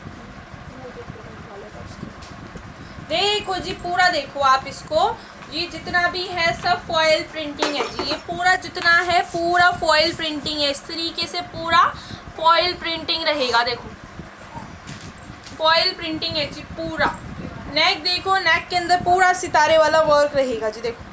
देखो जी, पूरा देखो आप इसको, ये जितना भी है सब फॉयल प्रिंटिंग है जी, ये पूरा जितना है पूरा फॉयल प्रिंटिंग है, इस तरीके से पूरा फॉयल प्रिंटिंग रहेगा। देखो फॉयल प्रिंटिंग है जी पूरा। नेक देखो, नेक के अंदर पूरा सितारे वाला वर्क रहेगा जी। देखो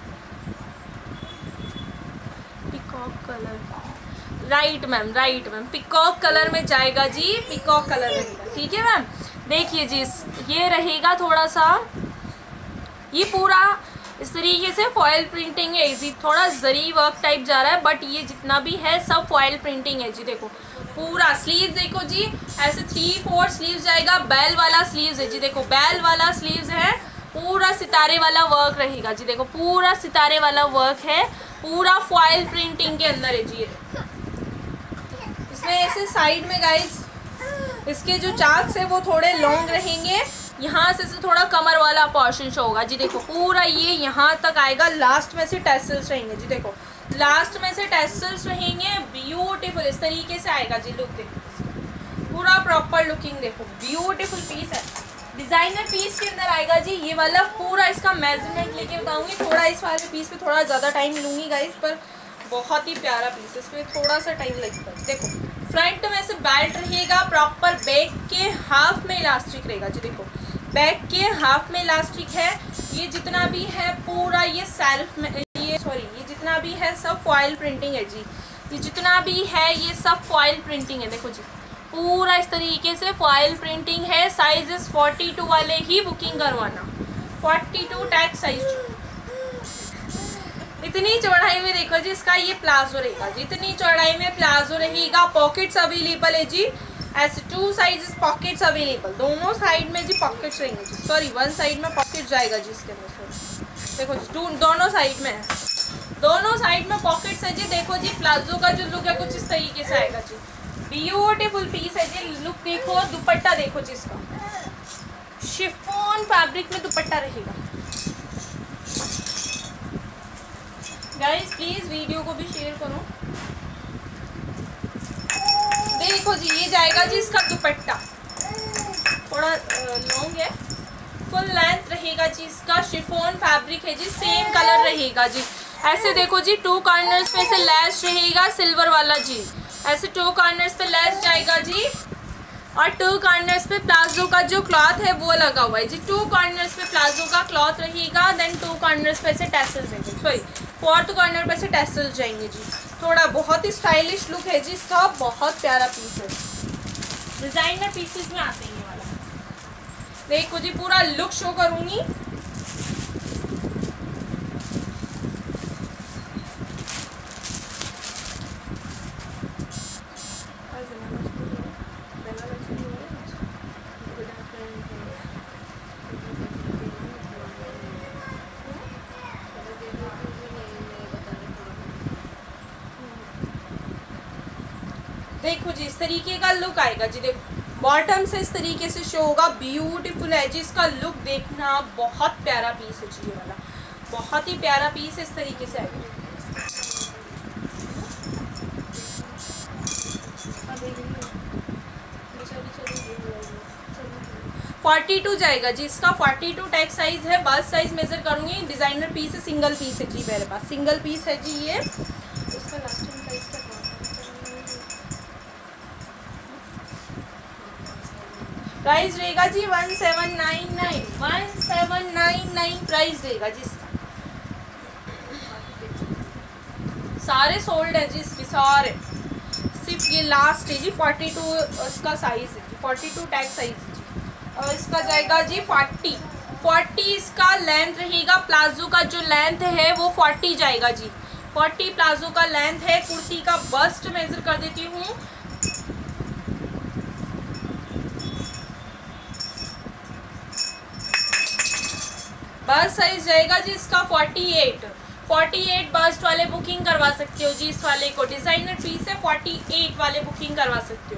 peacock colour, right ma'am right ma'am, peacock colour में जाएगा जी, पिकॉक कलर रहेगा, ठीक है मैम। देखिए जी ये रहेगा थोड़ा सा, ये पूरा इस तरीके से फॉयल प्रिंटिंग है इजी, थोड़ा जरी वर्क टाइप जा रहा है बट ये जितना भी है सब फॉयल प्रिंटिंग है जी। देखो पूरा स्लीव देखो जी, ऐसे थ्री फोर स्लीव जाएगा, बैल वाला स्लीव्स है जी। देखो बैल वाला स्लीव्स है, पूरा सितारे वाला वर्क रहेगा जी। देखो पूरा सितारे वाला वर्क है, पूरा फॉयल प्रिंटिंग के अंदर है जी। इसमें ऐसे साइड में गाइस इसके जो चाक्स है वो थोड़े लॉन्ग रहेंगे, यहाँ से, से थोड़ा कमर वाला पोर्शन शो होगा जी। देखो पूरा ये यहाँ तक आएगा, लास्ट में से टेसल्स रहेंगे जी। देखो लास्ट में से टेसल्स रहेंगे, ब्यूटीफुल इस तरीके से आएगा जी। लुक देखो पूरा प्रॉपर लुकिंग, देखो ब्यूटीफुल पीस है, डिज़ाइनर पीस के अंदर आएगा जी। ये वाला पूरा इसका मेजरमेंट लेके बताऊंगी, थोड़ा इस वाले पीस पे थोड़ा ज़्यादा टाइम लूँगी गाइस, पर बहुत ही प्यारा पीस है, इसमें थोड़ा सा टाइम लगेगा। देखो फ्रंट में से बेल्ट रहेगा, प्रॉपर बैक के हाफ में इलास्टिक रहेगा जी। देखो बैक के हाफ में इलास्टिक है, ये जितना भी है पूरा ये सेल्फ में ये सॉरी ये जितना भी है सब फॉयल प्रिंटिंग है जी। ये जितना भी है ये सब फॉयल प्रिंटिंग है। देखो जी पूरा इस तरीके से फॉयल प्रिंटिंग है। साइजेस फोर्टी टू वाले ही बुकिंग करवाना, फोर्टी टू टैग साइज। इतनी चौड़ाई में देखो जी इसका ये प्लाजो रहेगा जी, इतनी चौड़ाई में प्लाजो रहेगा। पॉकेट्स अवेलेबल है जी, ऐसे टू साइजेस पॉकेट्स अवेलेबल, दोनों साइड में जी पॉकेट्स रहेंगे जी। सॉरी वन साइड में पॉकेट जाएगा जी इसके अंदर, सॉरी देखो जी टू दोनों साइड में है, दोनों साइड में पॉकेट्स है जी। देखो जी प्लाजो का जो लुक है कुछ इस तरीके से आएगा जी, ब्यूटीफुल पीस है जी। लुक देखो, दुपट्टा देखो जी इसका, शिफॉन फैब्रिक में दुपट्टा रहेगा। गाइस प्लीज वीडियो को भी शेयर करो। देखो जी ये जाएगा जी इसका दुपट्टा, थोड़ा लॉन्ग है, फुल लेंथ रहेगा जी इसका, शिफॉन फैब्रिक है जी, सेम कलर रहेगा जी। ऐसे देखो जी टू कॉर्नर्स पे से लेस रहेगा सिल्वर वाला जी, ऐसे टू कॉर्नर्स पे लेस जाएगा जी, और टू कॉर्नर्स पे प्लाजो का जो क्लॉथ है वो लगा हुआ है जी। टू कॉर्नर्स पे प्लाजो का क्लॉथ रहेगा, देन टू कॉर्नर्स पे से टैसल्स जाएंगे, सॉरी फोर्थ कॉर्नर पे से टैसल्स जाएंगे जी। थोड़ा बहुत ही स्टाइलिश लुक है जी इसका, बहुत प्यारा पीस है, डिजाइनर पीसेस में आते हैं ये वाला। देखो जी पूरा लुक शो करूंगी। देखो जी इस तरीके का लुक आएगा जी। देखो बॉटम से इस तरीके से शो होगा, ब्यूटीफुल है जी इसका लुक, देखना बहुत प्यारा पीस है जी ये वाला, बहुत ही प्यारा पीस है, इस तरीके से आएगा। फोर्टी टू जाएगा जी इसका, फोर्टी टू टैग साइज है, बस साइज मेजर करूंगी। डिजाइनर पीस है, सिंगल पीस है जी मेरे पास, सिंगल पीस है जी ये। इसका लास्ट टाइम प्राइस क्या प्राइस रहेगा जी one seven nine nine, one seven nine nine price रहेगा जी इसका। सारे सोल्ड है जी इसके सारे, सिर्फ ये लास्ट है जी फोर्टी टू इसका साइज है जी, फोर्टी टू टैग साइज है जी। और इसका जाएगा जी फोर्टी, फोर्टी इसका लेंथ रहेगा, प्लाजो का जो लेंथ है वो फोर्टी जाएगा जी, फोर्टी प्लाजो का लेंथ है। कुर्ती का बस्ट मेजर कर देती हूँ, बस्ट साइज जाएगा जी इसका forty eight, forty eight bust वाले बुकिंग करवा सकते हो जी इस वाले को, डिजाइनर पीस है, फोर्टी एट वाले बुकिंग करवा सकते हो।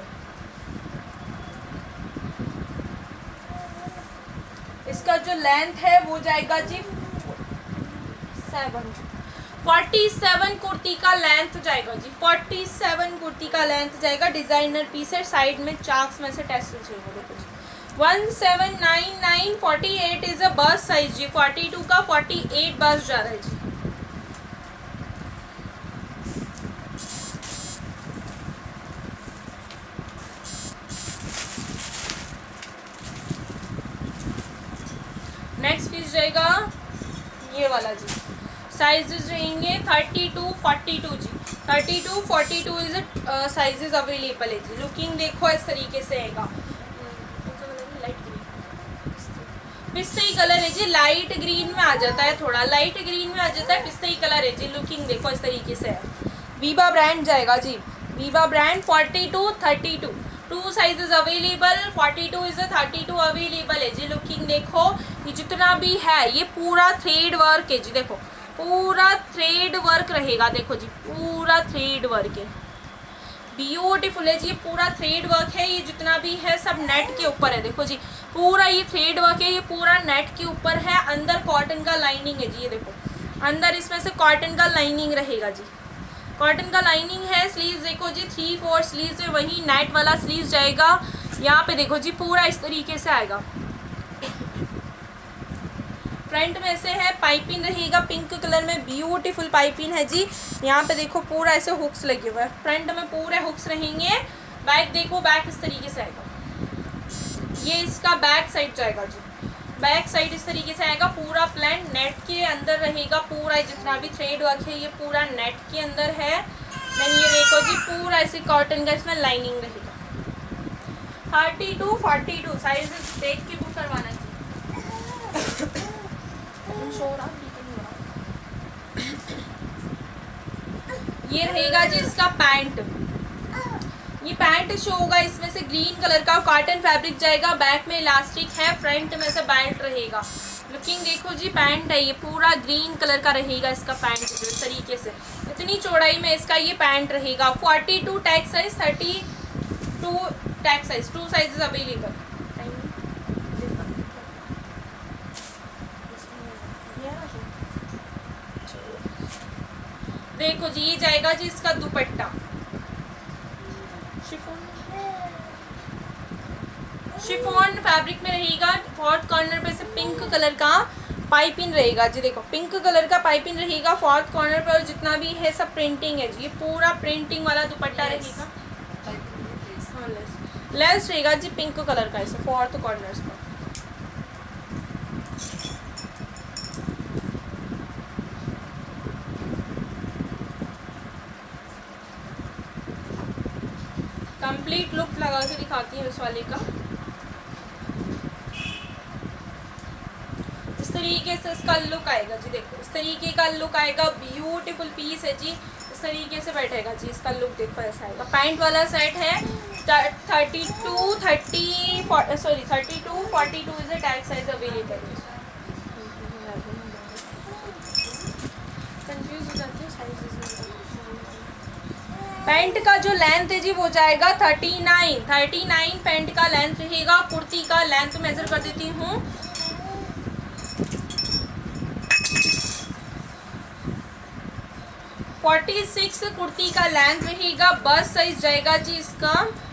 इसका जो लेंथ है वो जाएगा जी सेवन, फोर्टी सेवन कुर्ती का लेंथ जाएगा जी, फोर्टी सेवन कुर्ती का लेंथ जाएगा। डिजाइनर पीस है, साइड में चाक्स में से टेसल चाहिए, देखो जी one seven nine nine, forty eight is a bust size जी, फोर्टी टू का फोर्टी एट बस जा रहा है जी। नेक्स्ट पीस जाएगा ये वाला जी, साइजेस रहेंगे थर्टी टू फोर्टी टू जी, thirty two forty two is sizes available है जी। लुकिंग देखो इस तरीके से आएगा, पिस्ता कलर है जी, लाइट ग्रीन में आ जाता है, थोड़ा लाइट ग्रीन में आ जाता है, पिस्ता कलर है जी। लुकिंग देखो इस तरीके से है। वीवा ब्रांड जाएगा जी, Biba brand forty two thirty two, two sizes available, forty two is thirty two available है जी। लुकिंग देखो, ये जितना भी है ये पूरा थ्रेड वर्क है जी। देखो पूरा थ्रेड वर्क रहेगा, देखो जी पूरा थ्रेड वर्क है, ब्यूटीफुल है जी। ये पूरा थ्रेड वर्क है, ये जितना भी है सब नेट के ऊपर है। देखो जी पूरा ये थ्रेड वर्क है, ये पूरा नेट के ऊपर है। अंदर कॉटन का लाइनिंग है जी, ये देखो अंदर इसमें से कॉटन का लाइनिंग रहेगा जी, कॉटन का लाइनिंग है। स्लीव्स देखो जी थ्री फोर स्लीव्स है, वही नेट वाला स्लीव्स जाएगा। यहाँ पे देखो जी पूरा इस तरीके से आएगा। फ्रंट में से है पाइपिंग रहेगा पिंक कलर में, ब्यूटीफुल पाइपिंग है जी। यहाँ पे देखो पूरा ऐसे हुक्स लगे हुए हैं, फ्रंट में पूरे हुक्स रहेंगे। बैक देखो, बैक इस तरीके से आएगा, ये इसका बैक साइड जाएगा जी। बैक साइड इस तरीके से आएगा, पूरा प्लान नेट के अंदर रहेगा। पूरा जितना भी थ्रेड वर्क है ये पूरा नेट के अंदर है। देन ये देखो जी पूरा ऐसे कॉटन का इसमें लाइनिंग रहेगा। Thirty two forty two size देख के बुक करवाना चाहिए। ये रहेगा जी इसका पैंट, ये पैंट शो होगा इसमें से ग्रीन कलर का कॉटन फैब्रिक जाएगा। बैक में इलास्टिक है, फ्रंट में से बेल्ट रहेगा। लुकिंग देखो जी पैंट है, ये पूरा ग्रीन कलर का रहेगा इसका पैंट जो इस तरीके से, इतनी चौड़ाई में इसका ये पैंट रहेगा। Forty two tag size, thirty two tag size, two sizes available. देखो जी ये जाएगा जी इसका दुपट्टा, शिफॉन शिफॉन फैब्रिक में रहेगा। फोर्थ कॉर्नर पे से पिंक कलर का पाइपिंग रहेगा जी। देखो पिंक कलर का पाइपिंग रहेगा फोर्थ कॉर्नर पे, और जितना भी है सब प्रिंटिंग है जी। ये पूरा प्रिंटिंग वाला दुपट्टा रहेगा, हाँ लेस लेस रहेगा जी पिंक कलर का ऐसे फोर्थ कॉर्नर पर। कंप्लीट लुक लगा के दिखाती हूँ इस वाले का। इस तरीके से इसका लुक आएगा जी। देखो इस तरीके का लुक आएगा, ब्यूटीफुल पीस है जी। इस तरीके से बैठेगा जी, इसका लुक देखो ऐसा आएगा। पैंट वाला सेट है thirty two thirty sorry thirty two forty two is a tag size available. Confuse हो जाती है साइज। पैंट का जो लेंथ है जी वो जाएगा thirty nine, thirty nine pant का लेंथ रहेगा। कुर्ती का लेंथ मेजर कर देती हूँ, फोर्टी सिक्स कुर्ती का लेंथ रहेगा। बस साइज जाएगा जी इसका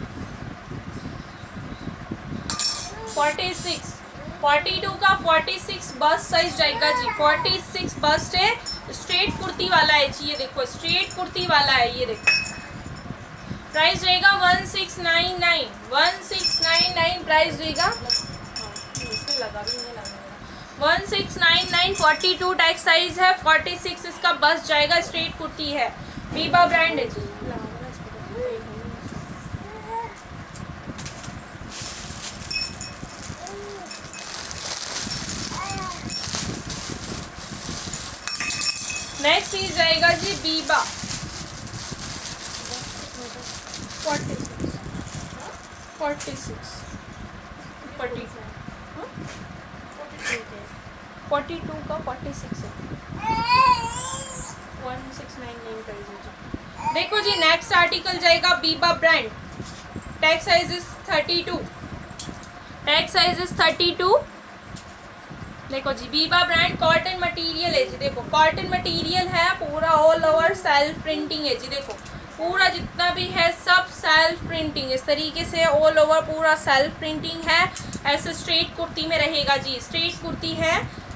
फोर्टी सिक्स, फोर्टी टू का फोर्टी सिक्स बस साइज जाएगा जी। फोर्टी सिक्स बस्ट है, स्ट्रेट कुर्ती वाला है जी। ये देखो स्ट्रेट कुर्ती वाला है, ये देखो। प्राइस रहेगा one six nine nine, one six nine nine price रहेगा। One six nine nine, forty two tag size है, फोर्टी सिक्स इसका बस जाएगा। स्ट्रेट कुर्ती है, वीवा ब्रांड है जी। नेक्स्ट चीज जाएगा जी Biba, forty six forty six forty forty two का फोर्टी सिक्स है, one six nine nine price है। देखो जी नेक्स्ट आर्टिकल जाएगा Biba brand, tag size is thirty two, tag size is thirty two. देखो जी वीवा ब्रांड, कॉटन मटेरियल है जी। देखो कॉटन मटेरियल है, पूरा ऑल ओवर सेल्फ प्रिंटिंग है जी। देखो पूरा जितना भी है सब सेल्फ प्रिंटिंग, इस तरीके से ऑल ओवर पूरा सेल्फ प्रिंटिंग है। ऐसे स्ट्रेट कुर्ती में रहेगा जी, स्ट्रेट कुर्ती है।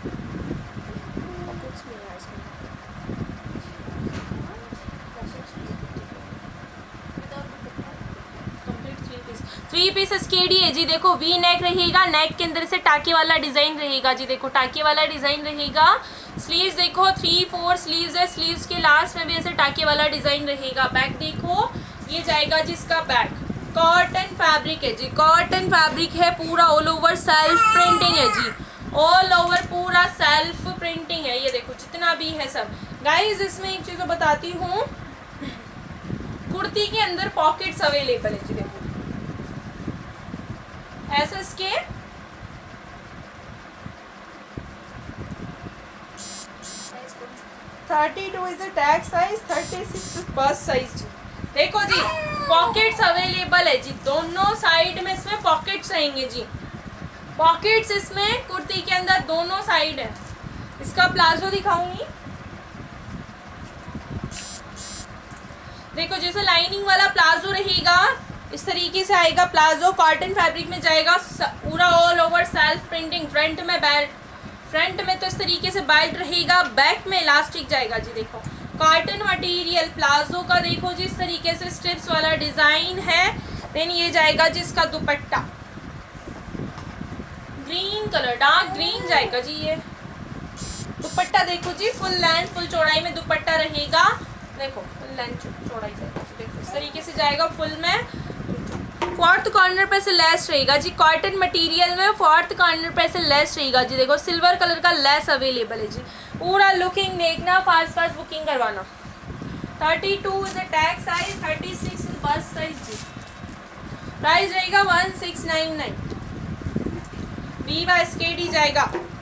थ्री पीस स्केडी है जी। देखो वी नेक रहेगा, नेक के अंदर से टाके वाला डिज़ाइन रहेगा जी। देखो टाके वाला डिज़ाइन रहेगा। स्लीव्स देखो थ्री फोर स्लीव्स है, स्लीव्स के लास्ट में भी ऐसे टाके वाला डिज़ाइन रहेगा। बैक देखो ये जाएगा जी इसका बैक, कॉटन फैब्रिक है जी, कॉटन फैब्रिक है, पूरा ऑल ओवर सेल्फ प्रिंटिंग है जी, ऑल ओवर पूरा सेल्फ प्रिंटिंग है, ये देखो जितना भी है सब। गाइज इसमें एक चीज़ बताती हूँ, कुर्ती के अंदर पॉकेट्स अवेलेबल है जी, देखो ऐसे इसके thirty two is tag size, thirty six bust size जी। देखो जी पॉकेट्स अवेलेबल है जी, दोनों साइड में इसमें पॉकेट्स रहेंगे जी, पॉकेट्स इसमें कुर्ती के अंदर दोनों साइड है। इसका प्लाजो दिखाऊंगी, देखो जैसे लाइनिंग वाला प्लाजो रहेगा इस तरीके से आएगा प्लाजो, कॉटन फैब्रिक में जाएगा, पूरा all over self printing. Front में बेल्ट, फ्रंट में तो इस तरीके से बेल्ट रहेगा, बैक में इलास्टिक जाएगा जी। देखो कॉटन मटेरियल प्लाजो का, देखो जी इस तरीके से स्ट्रिप्स वाला डिज़ाइन है। देन ये जाएगा जी इसका dupatta, green colour, dark green जाएगा जी। ये दुपट्टा देखो जी फुल लेंथ फुल चौड़ाई में दुपट्टा रहेगा, देखो फुल लेंथ चौड़ाई जाएगा जी, देखो इस तरीके से जाएगा फुल में। फोर्थ कॉर्नर पे से लेस रहेगा जी, कॉटन मटेरियल में फोर्थ कॉर्नर पे से लेस रहेगा जी। देखो सिल्वर कलर का लेस अवेलेबल है जी। पूरा लुकिंग देखना, फास्ट फास्ट बुकिंग करवाना। Thirty two is a tag size, thirty six bust size जी। प्राइस रहेगा वन सिक्स नाइन नाइन, बी बाय स्केडी जाएगा।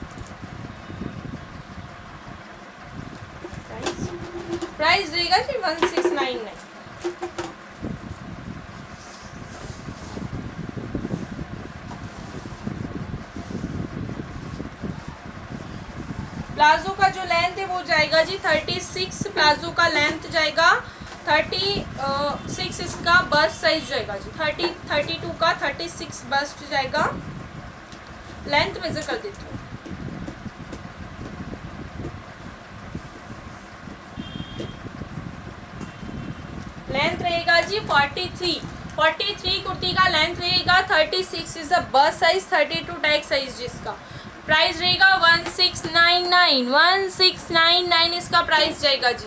प्राइस रहेगा जी one six nine nine. Palazzo का जो लेंथ है वो जाएगा जी थर्टी सिक्स, प्लाजो का लेंथ जाएगा थर्टी सिक्स, इसका बस्ट साइज जाएगा जी थर्टी थर्टी टू का थर्टी सिक्स बस्ट जाएगा। लेंथ मेजर कर देती हूँ, लेंथ रहेगा जी forty three, forty three kurti का लेंथ रहेगा, thirty six is the bust size, thirty two tag size जिसका। प्राइस रहेगा one six nine nine, one six nine nine इसका प्राइस जाएगा जी।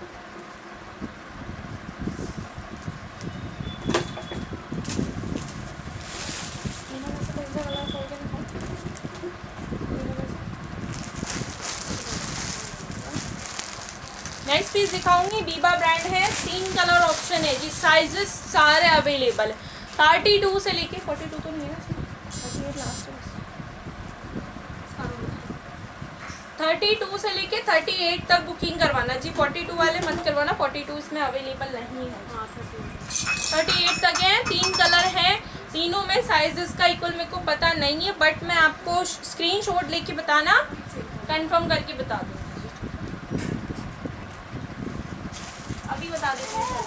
नेक्स्ट पीस दिखाऊंगी, बीबा ब्रांड है, तीन कलर ऑप्शन है जी, साइजेस सारे अवेलेबल है। थर्टी टू से लेके फोर्टी टू तो नहीं है ना, थर्टी टू से लेके थर्टी एट तक बुकिंग करवाना जी। फोर्टी टू वाले मत करवाना, फोर्टी टू इसमें अवेलेबल नहीं है। थर्टी एट तक है, तीन कलर है, तीनों में साइजेस का इक्वल मेरे को पता नहीं है, बट मैं आपको स्क्रीनशॉट लेके बताना, कंफर्म करके बता दूँ। अभी बता देते हैं।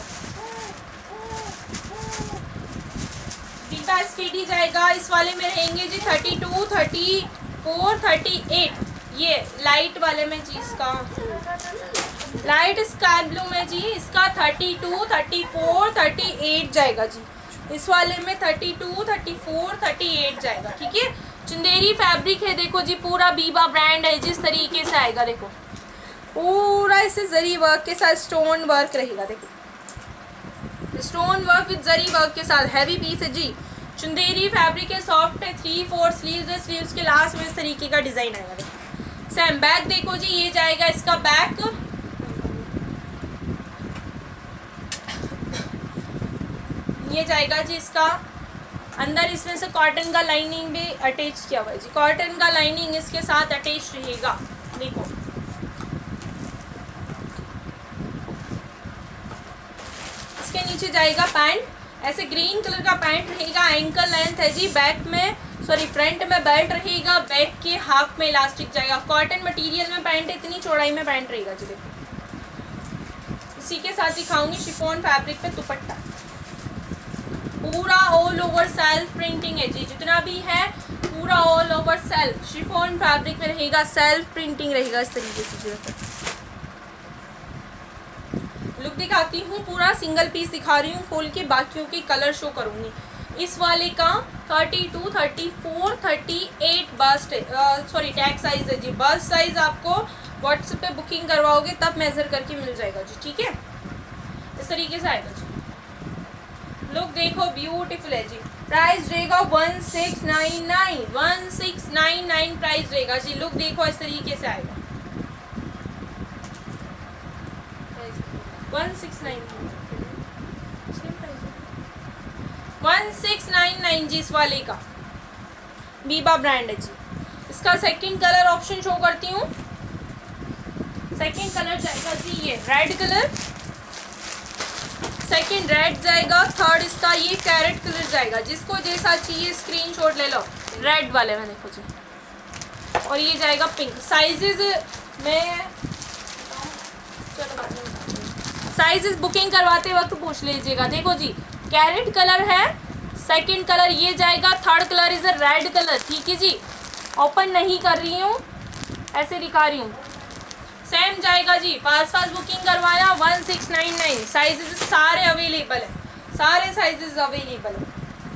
बीटा स्केडी जाएगा, इस वाले में रहेंगे जी thirty two, thirty four, thirty eight. ये लाइट वाले में जी इसका लाइट स्काई ब्लू में जी इसका thirty two, thirty four, thirty eight जाएगा जी। इस वाले में thirty two, thirty four, thirty eight जाएगा, ठीक है। चंदेरी फैब्रिक है, देखो जी पूरा बीबा ब्रांड है, जिस तरीके से आएगा देखो पूरा इसे जरी वर्क के साथ स्टोन वर्क रहेगा, देखो stone work with zari work के साथ हैवी पीस है जी। चंदेरी फैब्रिक है, सॉफ्ट है, थ्री फोर स्लीव्स है, स्लीव्स के लास्ट में इस तरीके का डिजाइन आएगा। देखो सेम बैक देखो जी, ये जाएगा इसका बैक, ये जाएगा जी इसका अंदर, इसमें से कॉटन का लाइनिंग भी अटैच किया हुआ है जी, कॉटन का लाइनिंग इसके साथ अटैच रहेगा। देखो इसके नीचे जाएगा पैंट, ऐसे ग्रीन कलर का पैंट रहेगा, एंकल लेंथ है जी। बैक में सॉरी फ्रंट में बेल्ट रहेगा, बैक के हाफ में इलास्टिक जाएगा। कॉटन मटेरियल में पैंट है, इतनी चौड़ाई में पैंट रहेगा जी। देखो इसी के साथ दिखाऊंगी शिफॉन फैब्रिक पे दुपट्टा, पूरा ऑल ओवर सेल्फ प्रिंटिंग है जी, जितना भी है पूरा all over self chiffon fabric में रहेगा, सेल्फ प्रिंटिंग रहेगा इस तरीके से। लुक दिखाती हूँ, पूरा सिंगल पीस दिखा रही हूँ खोल के, बाकियों के कलर शो करूँगी। इस वाले का thirty two, thirty four, thirty eight bust sorry tag size है जी। बस्ट साइज आपको व्हाट्सएप पे बुकिंग करवाओगे तब मेज़र करके मिल जाएगा जी, ठीक है। इस तरीके से आएगा जी। लुक देखो ब्यूटीफुल है जी, प्राइस रहेगा one six nine nine, one six nine nine price रहेगा जी। लुक देखो इस तरीके से आएगा, one six nine one six nine nine जी इस वाले का बीबा ब्रांड है जी। इसका सेकंड कलर ऑप्शन शो करती हूँ। सेकंड कलर जाएगा जी ये रेड कलर, सेकंड रेड जाएगा। थर्ड इसका ये कैरेट कलर जाएगा। जिसको जैसा चाहिए स्क्रीनशॉट ले लो रेड वाले में देखो जी। और ये जाएगा पिंक। साइजेस में साइजेस बुकिंग करवाते वक्त पूछ लीजिएगा। देखो जी कैरेट कलर है, सेकंड कलर ये जाएगा, third colour is a red colour. ठीक है जी, ओपन नहीं कर रही हूँ, ऐसे दिखा रही हूँ। सेम जाएगा जी, फास्ट फास्ट बुकिंग करवाया one six nine nine. Sizes सारे अवेलेबल है, सारे साइजेस अवेलेबल है।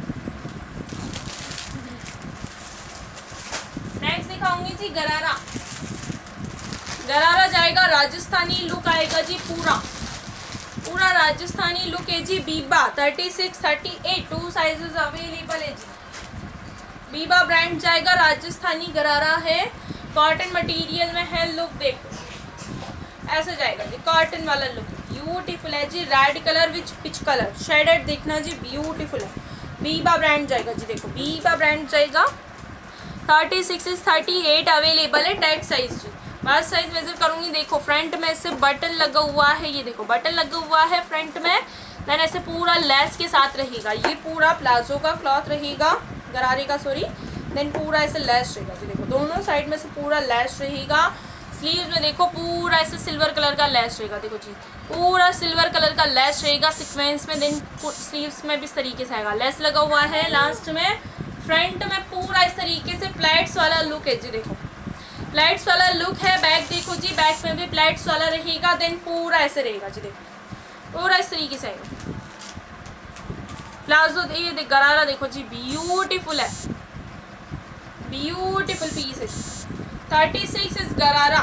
नेक्स्ट दिखाऊंगी जी गरारा। गरारा जाएगा, राजस्थानी लुक आएगा जी, पूरा पूरा राजस्थानी लुक है जी। Biba thirty six thirty eight two sizes available है जी। बीबा ब्रांड जाएगा, राजस्थानी गरारा है, कॉटन मटेरियल में है। लुक देखो ऐसे जाएगा जी, कॉटन वाला लुक ब्यूटीफुल है जी। Red colour which peach colour shaded देखना जी, ब्यूटीफुल है। बीबा ब्रांड जाएगा जी, देखो बीबा ब्रांड जाएगा। Thirty six is thirty eight available है। टैग साइज जी, बस साइज मेजर करूँगी। देखो फ्रंट में ऐसे बटन लगा हुआ है, ये देखो बटन लगा हुआ है फ्रंट में। देन ऐसे पूरा लेस के साथ रहेगा, ये पूरा प्लाजो का क्लॉथ रहेगा, गरारे का सॉरी। देन पूरा ऐसे लेस रहेगा जी, देखो दोनों साइड में से पूरा लेस रहेगा। स्लीव्स में देखो पूरा ऐसे सिल्वर कलर का लेस रहेगा, देखो जी पूरा सिल्वर कलर का लेस रहेगा सीक्वेंस में। देन स्लीव्स में भी इस तरीके से आएगा, लेस लगा हुआ है लास्ट में। फ्रंट में पूरा इस तरीके से प्लेट्स वाला लुक है जी, देखो प्लेट्स वाला लुक है। बैक देखो जी, बैक में भी प्लेट्स वाला रहेगा। देन पूरा ऐसे रहेगा जी, देखो पूरा इस तरीके से आएगा। प्लाजो ये देख गरारा देखो जी, ब्यूटीफुल है, ब्यूटीफुल पीस है जी। थर्टी सिक्स इज गरारा।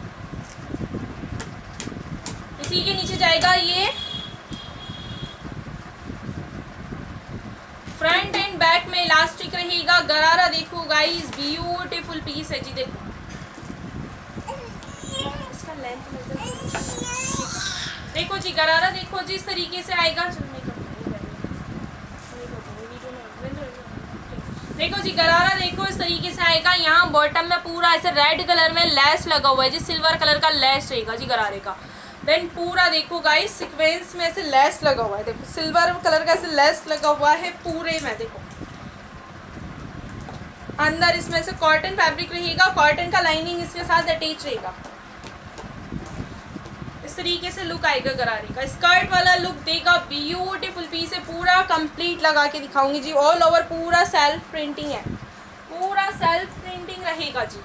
इसी के नीचे जाएगा ये फ्रंट एंड बैक में इलास्टिक रहेगा। गरारा देखो गाइस, ब्यूटीफुल पीस है जी। देखो इसका लेंथ देखो जी, गरारा देखो जी इस तरीके से आएगा। देखो जी गरारा देखो इस तरीके से आएगा। यहाँ बॉटम में पूरा ऐसे रेड कलर में लेस लगा हुआ है जी, सिल्वर कलर का लेस रहेगा जी गरारे का। देन पूरा देखो गाइस सीक्वेंस में ऐसे लेस लगा हुआ है, देखो सिल्वर कलर का ऐसे लेस लगा हुआ है पूरे में। देखो अंदर इसमें से कॉटन फैब्रिक रहेगा, कॉटन का लाइनिंग इसके साथ अटैच रहेगा। इस तरीके से लुक आएगा गरारे का। स्कर्ट वाला लुक देगा, ब्यूटीफुल पीस है, पूरा कंप्लीट लगा के दिखाऊंगी जी। ऑल ओवर पूरा सेल्फ प्रिंटिंग है, पूरा सेल्फ प्रिंटिंग रहेगा जी।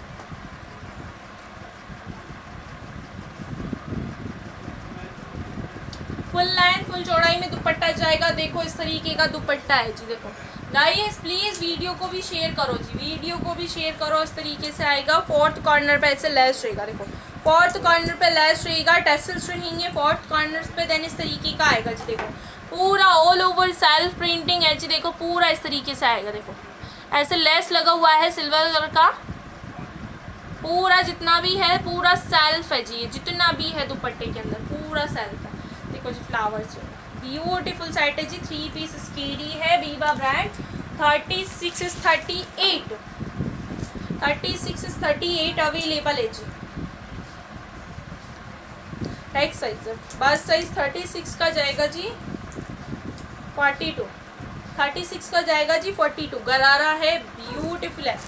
फुल लाइन फुल चौड़ाई में दुपट्टा जाएगा। देखो इस तरीके का दुपट्टा है जी। देखो गाइस प्लीज वीडियो को भी शेयर करो जी, वीडियो को भी शेयर करो। इस तरीके से आएगा। फोर्थ कॉर्नर पे ऐसे लेस रहेगा, देखो फोर्थ कॉर्नर पे लेस रहेगा, टेसल्स रहेंगे फोर्थ कॉर्नर पे। देन इस तरीके का आएगा जी। देखो पूरा ऑल ओवर सेल्फ प्रिंटिंग है जी। देखो पूरा इस तरीके से आएगा, देखो ऐसे लेस लगा हुआ है सिल्वर कलर का। पूरा जितना भी है पूरा सेल्फ है जी, जितना भी है दुपट्टे के अंदर पूरा सेल्फ है। देखो जी फ्लावर्स, ब्यूटीफुल सेट है जी। थ्री पीस स्कीरी है, Biba brand. Thirty six is thirty eight thirty six is thirty eight available है जी। Tag size bust size thirty six का जाएगा जी फोर्टी टू, थर्टी सिक्स का जाएगा जी फोर्टी टू। गरारा है, ब्यूटीफुल है।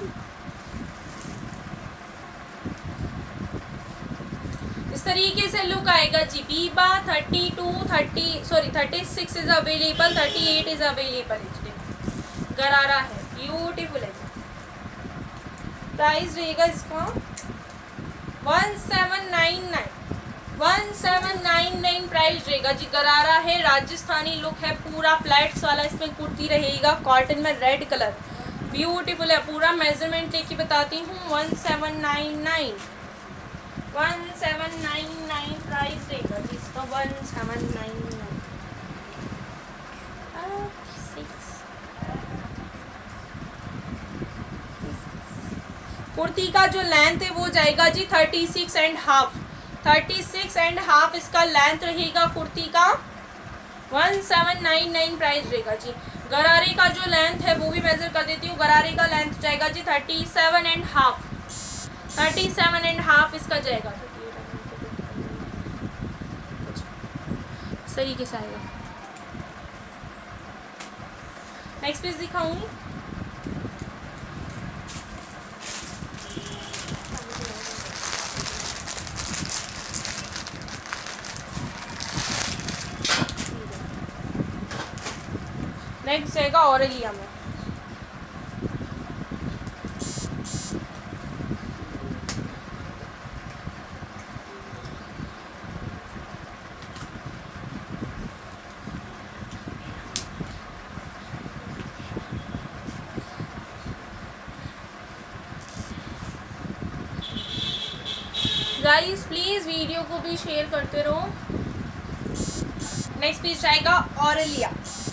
इस तरीके से लुक आएगा जी। Biba thirty two thirty sorry thirty six is available, thirty eight is available है। गरारा है, ब्यूटीफुल है। प्राइस रहेगा इसका one seven nine nine one seven nine nine price रहेगा जी। गरारा है, राजस्थानी लुक है, पूरा प्लेट्स वाला इसमें कुर्ती रहेगा, कॉटन में रेड कलर, ब्यूटीफुल है। पूरा मेजरमेंट लेके बताती हूँ। One seven nine nine one seven nine nine price रहेगा जिसका one seven nine nine. Kurti का जो लेंथ है वो जाएगा जी thirty six and half, thirty six and half इसका लेंथ रहेगा कुर्ती का। One seven nine nine price रहेगा जी। गरारे का जो लेंथ है वो भी मेजर कर देती हूँ। गरारे का लेंथ जाएगा जी thirty seven and half, thirty seven and half इसका जाएगा। इस तरीके से आएगा। नेक्स्ट पीस दिखाऊंगी। नेक्स्ट जाएगा ऑरेलिया में। गाइस प्लीज वीडियो को भी शेयर करते रहो। नेक्स्ट पीस जाएगा ऑरेलिया।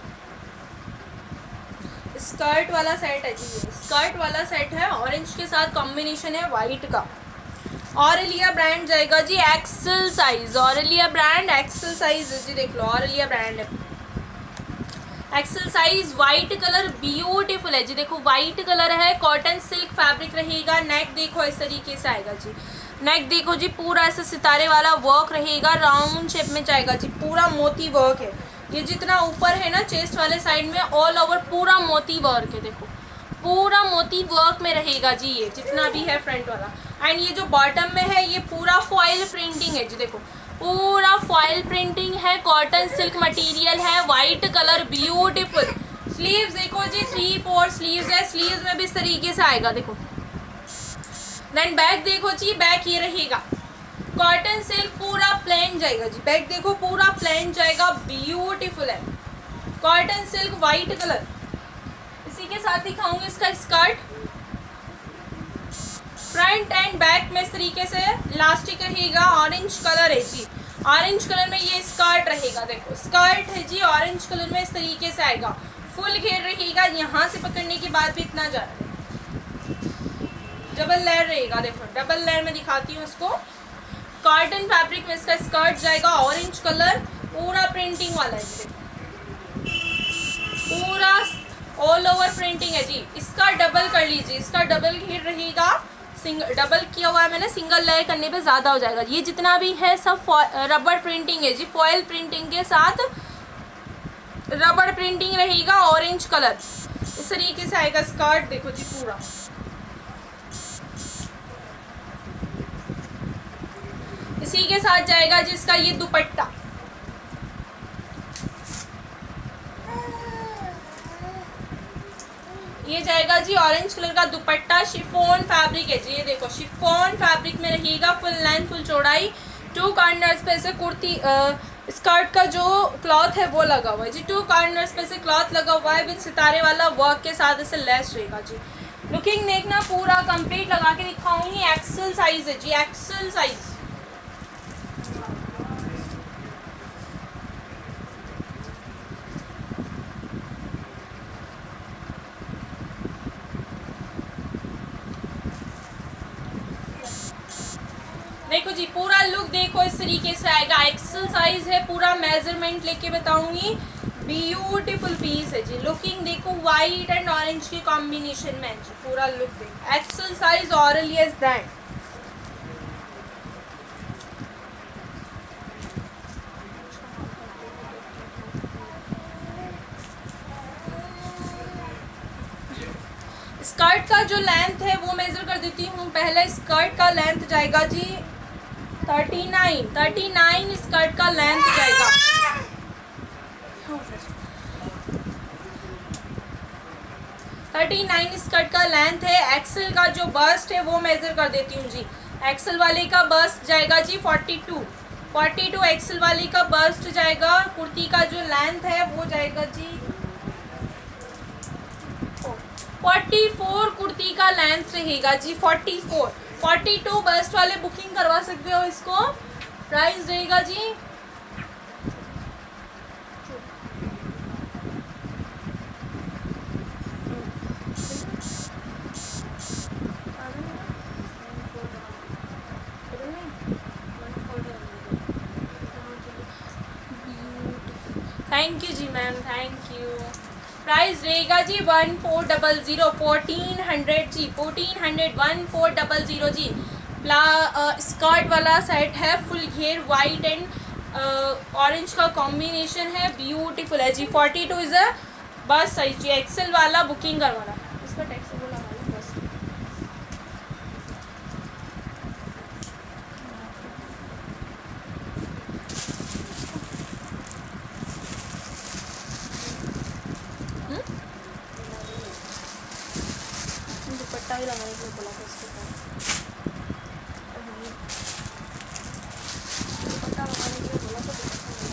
स्कर्ट वाला सेट है जी, स्कर्ट वाला सेट है, ऑरेंज के साथ कॉम्बिनेशन है वाइट का। ऑरेलिया ब्रांड जाएगा जी XL size, Aurelia brand XL size जी, देख लो ऑरेलिया ब्रांड है Excel size. White colour beautiful है जी, देखो वाइट कलर है, कॉटन सिल्क फैब्रिक रहेगा। नेक देखो इस तरीके से आएगा जी, नेक देखो जी पूरा ऐसे सितारे वाला वर्क रहेगा, राउंड शेप में जाएगा जी, पूरा मोती वर्क है। ये जितना ऊपर है ना चेस्ट वाले साइड में ऑल ओवर पूरा मोती वर्क है, देखो पूरा मोती वर्क में रहेगा जी ये जितना भी है फ्रंट वाला। एंड ये जो बॉटम में है ये पूरा फॉइल प्रिंटिंग है जी, देखो पूरा फॉइल प्रिंटिंग है, कॉटन सिल्क मटेरियल है, वाइट कलर ब्यूटीफुल। स्लीव्स देखो जी थ्री फोर स्लीव्स है, स्लीव्स में भी इस तरीके से आएगा देखो। देन बैक देखो जी, बैक ये रहेगा कॉटन सिल्क पूरा प्लेन जाएगा जी, बैक देखो पूरा प्लेन जाएगा, ब्यूटीफुल है कॉटन सिल्क वाइट कलर। इसी के साथ दिखाऊंगी इसका स्कर्ट। फ्रंट एंड बैक में इस तरीके से इलास्टिक रहेगा, ऑरेंज कलर है जी, ऑरेंज कलर में ये स्कर्ट रहेगा, देखो स्कर्ट है जी ऑरेंज कलर में इस तरीके से आएगा, फुल घेर रहेगा, यहाँ से पकड़ने के बाद भी इतना जा रहा है, डबल लेयर रहेगा, देखो डबल लेयर में दिखाती हूँ इसको। कॉटन फैब्रिक में इसका स्कर्ट जाएगा, ऑरेंज कलर पूरा प्रिंटिंग वाला है जी, पूरा ऑल ओवर प्रिंटिंग है जी। इसका डबल कर लीजिए, इसका डबल घेर रहेगा, सिंगल डबल किया हुआ है मैंने, सिंगल लेयर करने पे ज़्यादा हो जाएगा। ये जितना भी है सब रबड़ प्रिंटिंग है जी, फॉयल प्रिंटिंग के साथ रबड़ प्रिंटिंग रहेगा, ऑरेंज कलर इस तरीके से आएगा स्कर्ट, देखो जी पूरा। इसी के साथ जाएगा जिसका ये दुपट्टा, ये जाएगा जी ऑरेंज कलर का दुपट्टा, शिफॉन फैब्रिक है जी, ये देखो शिफॉन फैब्रिक में रहेगा, फुल लेंथ फुल चौड़ाई, टू कॉर्नर्स पे से कुर्ती स्कर्ट का जो क्लॉथ है वो लगा हुआ है जी, टू कॉर्नर्स पे से क्लॉथ लगा हुआ है विद सितारे वाला वर्क के साथ ऐसे लेस रहेगा जी। लुकिंग देखना पूरा कंप्लीट लगा के दिखाऊंगी। एक्सेल साइज है जी, एक्सेल साइज। देखो जी पूरा लुक देखो इस तरीके से आएगा, एक्सेल साइज है, पूरा मेजरमेंट लेके बताऊंगी। ब्यूटीफुल पीस है जी, लुकिंग देखो वाइट एंड ऑरेंज के कॉम्बिनेशन में जी, पूरा लुक देखो। XL size Aurelia brand. Skirt का जो लेंथ है वो मेजर कर देती हूँ। पहले स्कर्ट का लेंथ जाएगा जी thirty nine, thirty nine skirt का लेंथ जाएगा। थर्टी नाइन स्कर्ट का लेंथ है। एक्सेल का जो बस्ट है वो मेजर कर देती हूँ जी। एक्सेल वाले का बस्ट जाएगा जी forty two, forty two XL वाले का बस्ट जाएगा। कुर्ती का जो लेंथ है वो जाएगा जी फोर्टी फोर, कुर्ती का लेंथ रहेगा जी forty four. Forty two bust वाले बुकिंग करवा सकते हो इसको। प्राइस रहेगा जी थैंक यू जी मैम, थैंक यू। प्राइस रहेगा जी one four double zero, fourteen hundred जी, fourteen hundred, one four double zero जी। प्ला स्कर्ट वाला सेट है, फुल घेर, वाइट एंड ऑरेंज का कॉम्बिनेशन है, ब्यूटीफुल है जी। Forty two is a bust size जी, एक्सेल वाला बुकिंग करवाना, इसका टेक्स्ट बोला वाला बस। दुपट्टा ही लगाने के लिए बोला था इसके ऊपर, दुपट्टा लगाने के लिए बोला था।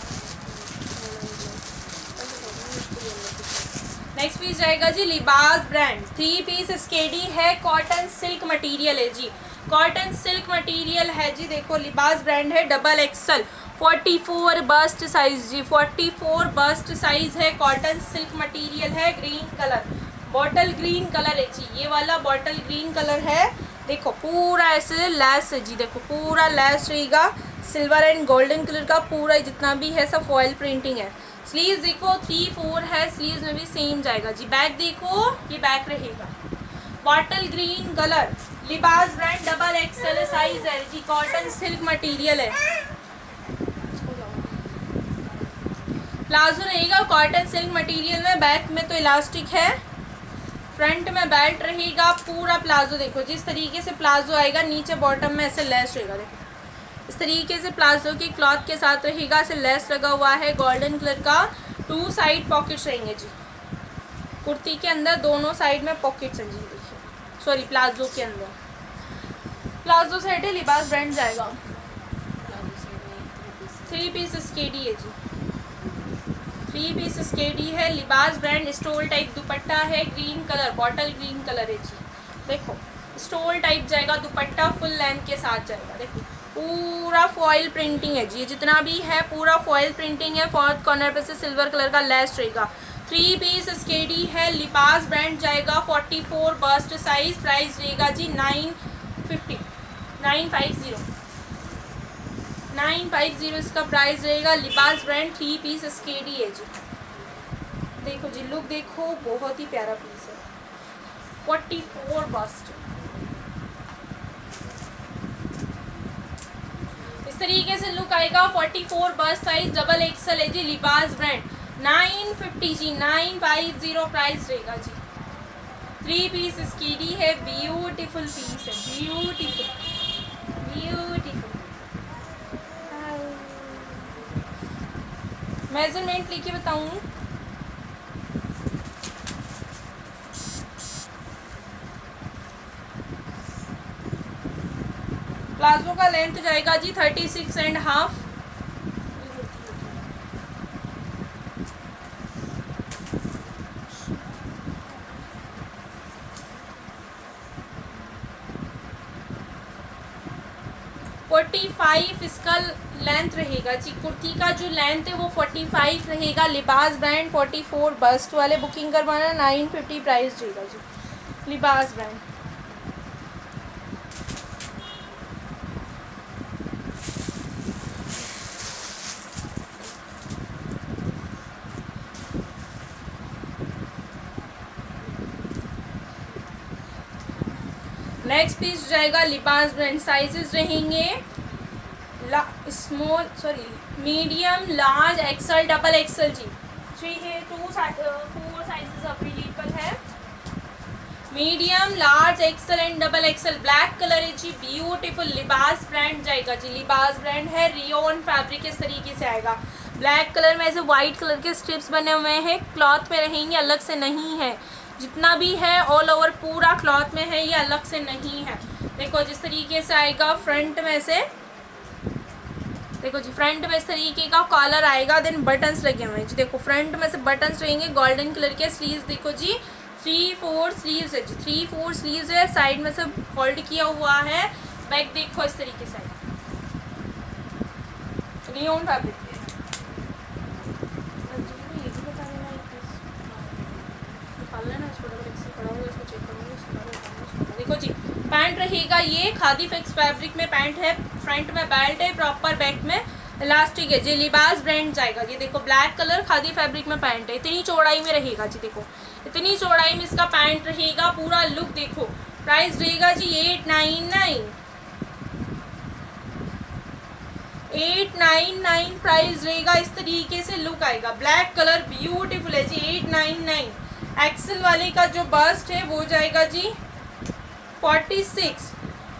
नेक्स्ट पीस जाएगा जी लिबास ब्रांड, थ्री पीस स्केडी है, कॉटन सिल्क मटेरियल है जी, कॉटन सिल्क मटेरियल है जी। देखो लिबास ब्रांड है, double XL, forty four bust size जी, फोर्टी फोर बस्ट साइज है, कॉटन सिल्क मटेरियल है, green colour, bottle green colour है जी, ये वाला बॉटल ग्रीन कलर है। देखो पूरा ऐसे लेस है जी, देखो पूरा लेस रहेगा, सिल्वर एंड गोल्डन कलर का पूरा जितना भी है सब फॉयल प्रिंटिंग है। स्लीव्स देखो थ्री फोर है, स्लीव्स में भी सेम जाएगा जी। बैक देखो, ये बैक रहेगा, bottle green colour, Libas brand, double XL size है जी, कॉटन सिल्क मटेरियल है। प्लाजो रहेगा कॉटन सिल्क मटेरियल में, बैक में तो इलास्टिक है, फ्रंट में बेल्ट रहेगा, पूरा प्लाजो देखो जिस तरीके से प्लाजो आएगा, नीचे बॉटम में ऐसे लेस रहेगा, देखो इस तरीके से प्लाजो की क्लॉथ के साथ रहेगा, ऐसे लेस लगा हुआ है, गोल्डन कलर का, टू साइड पॉकेट्स रहेंगे जी, कुर्ती के अंदर दोनों साइड में पॉकेट्स हैं जी। देखिए सॉरी प्लाजो के अंदर, प्लाजो सेट है, लिबास ब्रांड जाएगा, थ्री पीस स्केडी है जी, थ्री पीस स्केडी है, Libas brand, stall type dupatta है, green colour, bottle green colour है जी। देखो स्टोल टाइप जाएगा, दुपट्टा फुल लेंथ के साथ जाएगा, देखो पूरा फॉइल प्रिंटिंग है जी, जितना भी है पूरा फॉइल प्रिंटिंग है, फोर्थ कॉर्नर पे से सिल्वर कलर का लेस रहेगा। थ्री पीस स्केडी है, लिबास ब्रांड जाएगा, forty four bust size, price रहेगा जी nine fifty, nine five zero, nine five zero इसका प्राइस रहेगा। लिबास ब्रांड थ्री पीस स्केडी है जी, देखो जी लुक देखो, बहुत ही प्यारा पीस है, फोर्टी फोर बस्ट, इस तरीके से लुक आएगा, forty four bust size, double XL है जी, लिबास ब्रांड, नाइन फिफ्टी जी, नाइन फाइव ज़ीरो प्राइस रहेगा जी। थ्री पीस स्केडी है, ब्यूटीफुल पीस है, ब्यूटीफुल ब्यूटीफुल। मेजरमेंट लेके बताऊँ, प्लाजो का लेंथ जाएगा जी thirty six and half, forty five इसका लेंथ रहेगा जी, कुर्ती का जो लेंथ है वो फोर्टी फाइव रहेगा। Libas brand forty four bust वाले बुकिंग करवाना, नाइन फिफ्टी प्राइस रहेगा जी, लिबास ब्रांड। नेक्स्ट पीस जाएगा लिबास ब्रांड, साइजेस रहेंगे small sorry medium, large, XL, double XL जी, three two four sizes available है, medium, large, XL and double XL. Black colour है जी, ब्यूटीफुल, लिबास ब्रांड जाएगा जी, लिबास ब्रांड है, रियोन फैब्रिक इस तरीके से आएगा, ब्लैक कलर में ऐसे वाइट कलर के स्ट्रिप्स बने हुए हैं, क्लॉथ में रहेंगे, अलग से नहीं है, जितना भी है ऑल ओवर पूरा क्लॉथ में है, ये अलग से नहीं है। देखो जिस तरीके से आएगा, फ्रंट में से देखो जी, फ्रंट में इस तरीके का कॉलर आएगा, देन बटन्स लगे हुए हैं जी, देखो फ्रंट में से बटन्स रहेंगे, गोल्डन कलर के, स्लीव्स देखो जी थ्री फोर स्लीव्स है जी, थ्री फोर स्लीव्स है, साइड में से फोल्ड किया हुआ है, बैक देखो इस तरीके से रियोन फैब्रिक। देखो जी पैंट रहेगा, ये खादी फिक्स फैब्रिक में पैंट है, फ्रंट में बेल्ट है, प्रॉपर बैक में इलास्टिक है जी, लिबास ब्रांड जाएगा जी। देखो ब्लैक कलर खादी फैब्रिक में पैंट है, इतनी चौड़ाई में रहेगा जी। देखो इतनी चौड़ाई में इसका पैंट रहेगा, पूरा लुक देखो। प्राइस रहेगा जी eight nine nine, eight nine nine price रहेगा। इस तरीके से लुक आएगा, ब्लैक कलर ब्यूटीफुल है जी, एट नाइन नाइन। एक्सेल वाले का जो बस्ट है वो जाएगा जी forty six.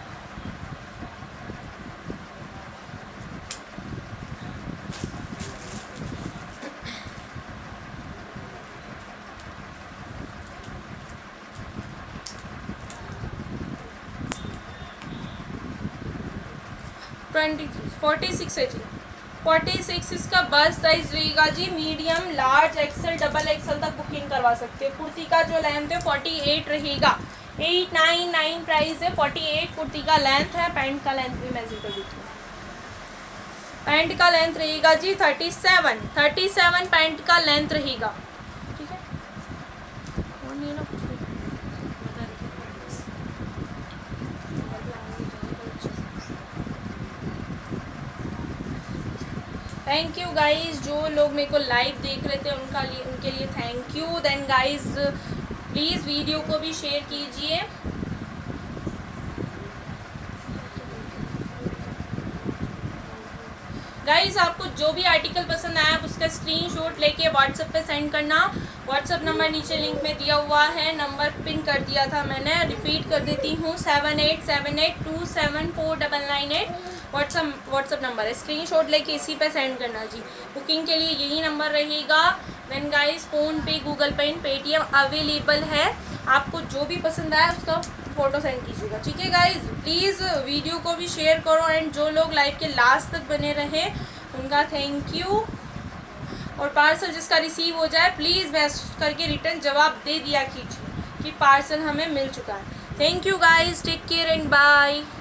Twenty forty six है जी, फोर्टी सिक्स इसका बस साइज रहेगा जी। Medium, large, XL, double XL तक बुकिंग करवा सकते हो। कुर्ती का जो लेंथ है फोर्टी एट रहेगा, एट नाइन नाइन प्राइस है। फोर्टी एट कुर्ती का लेंथ है। पैंट का लेंथ भी मेजर कर देती हूँ। पैंट का लेंथ रहेगा जी thirty seven, thirty seven pant का लेंथ रहेगा, ठीक है। और नहीं ना कुछ थैंक यू गाइस। जो लोग मेरे को लाइव देख रहे थे उनका लिए उनके लिए thank you. Then guys please video को भी शेयर कीजिए। गाइस आपको जो भी आर्टिकल पसंद आया आप उसका स्क्रीनशॉट लेके व्हाट्सएप पे सेंड करना। व्हाट्सएप नंबर नीचे लिंक में दिया हुआ है, नंबर पिन कर दिया था मैंने, रिपीट कर देती हूँ, seven eight seven eight two seven four double nine eight WhatsApp WhatsApp number है। स्क्रीनशॉट लेके इसी पे सेंड करना जी। बुकिंग के लिए यही नंबर रहेगा। Then guys PhonePe, Google Pay, Paytm available है। आपको जो भी पसंद आया उसका फ़ोटो सेंड कीजिएगा, ठीक है गाइस। प्लीज़ वीडियो को भी शेयर करो एंड जो लोग लाइव के लास्ट तक बने रहे उनका थैंक यू। और पार्सल जिसका रिसीव हो जाए प्लीज़ मैसेज करके रिटर्न जवाब दे दिया कीजिए कि पार्सल हमें मिल चुका है। Thank you guys, take care and bye.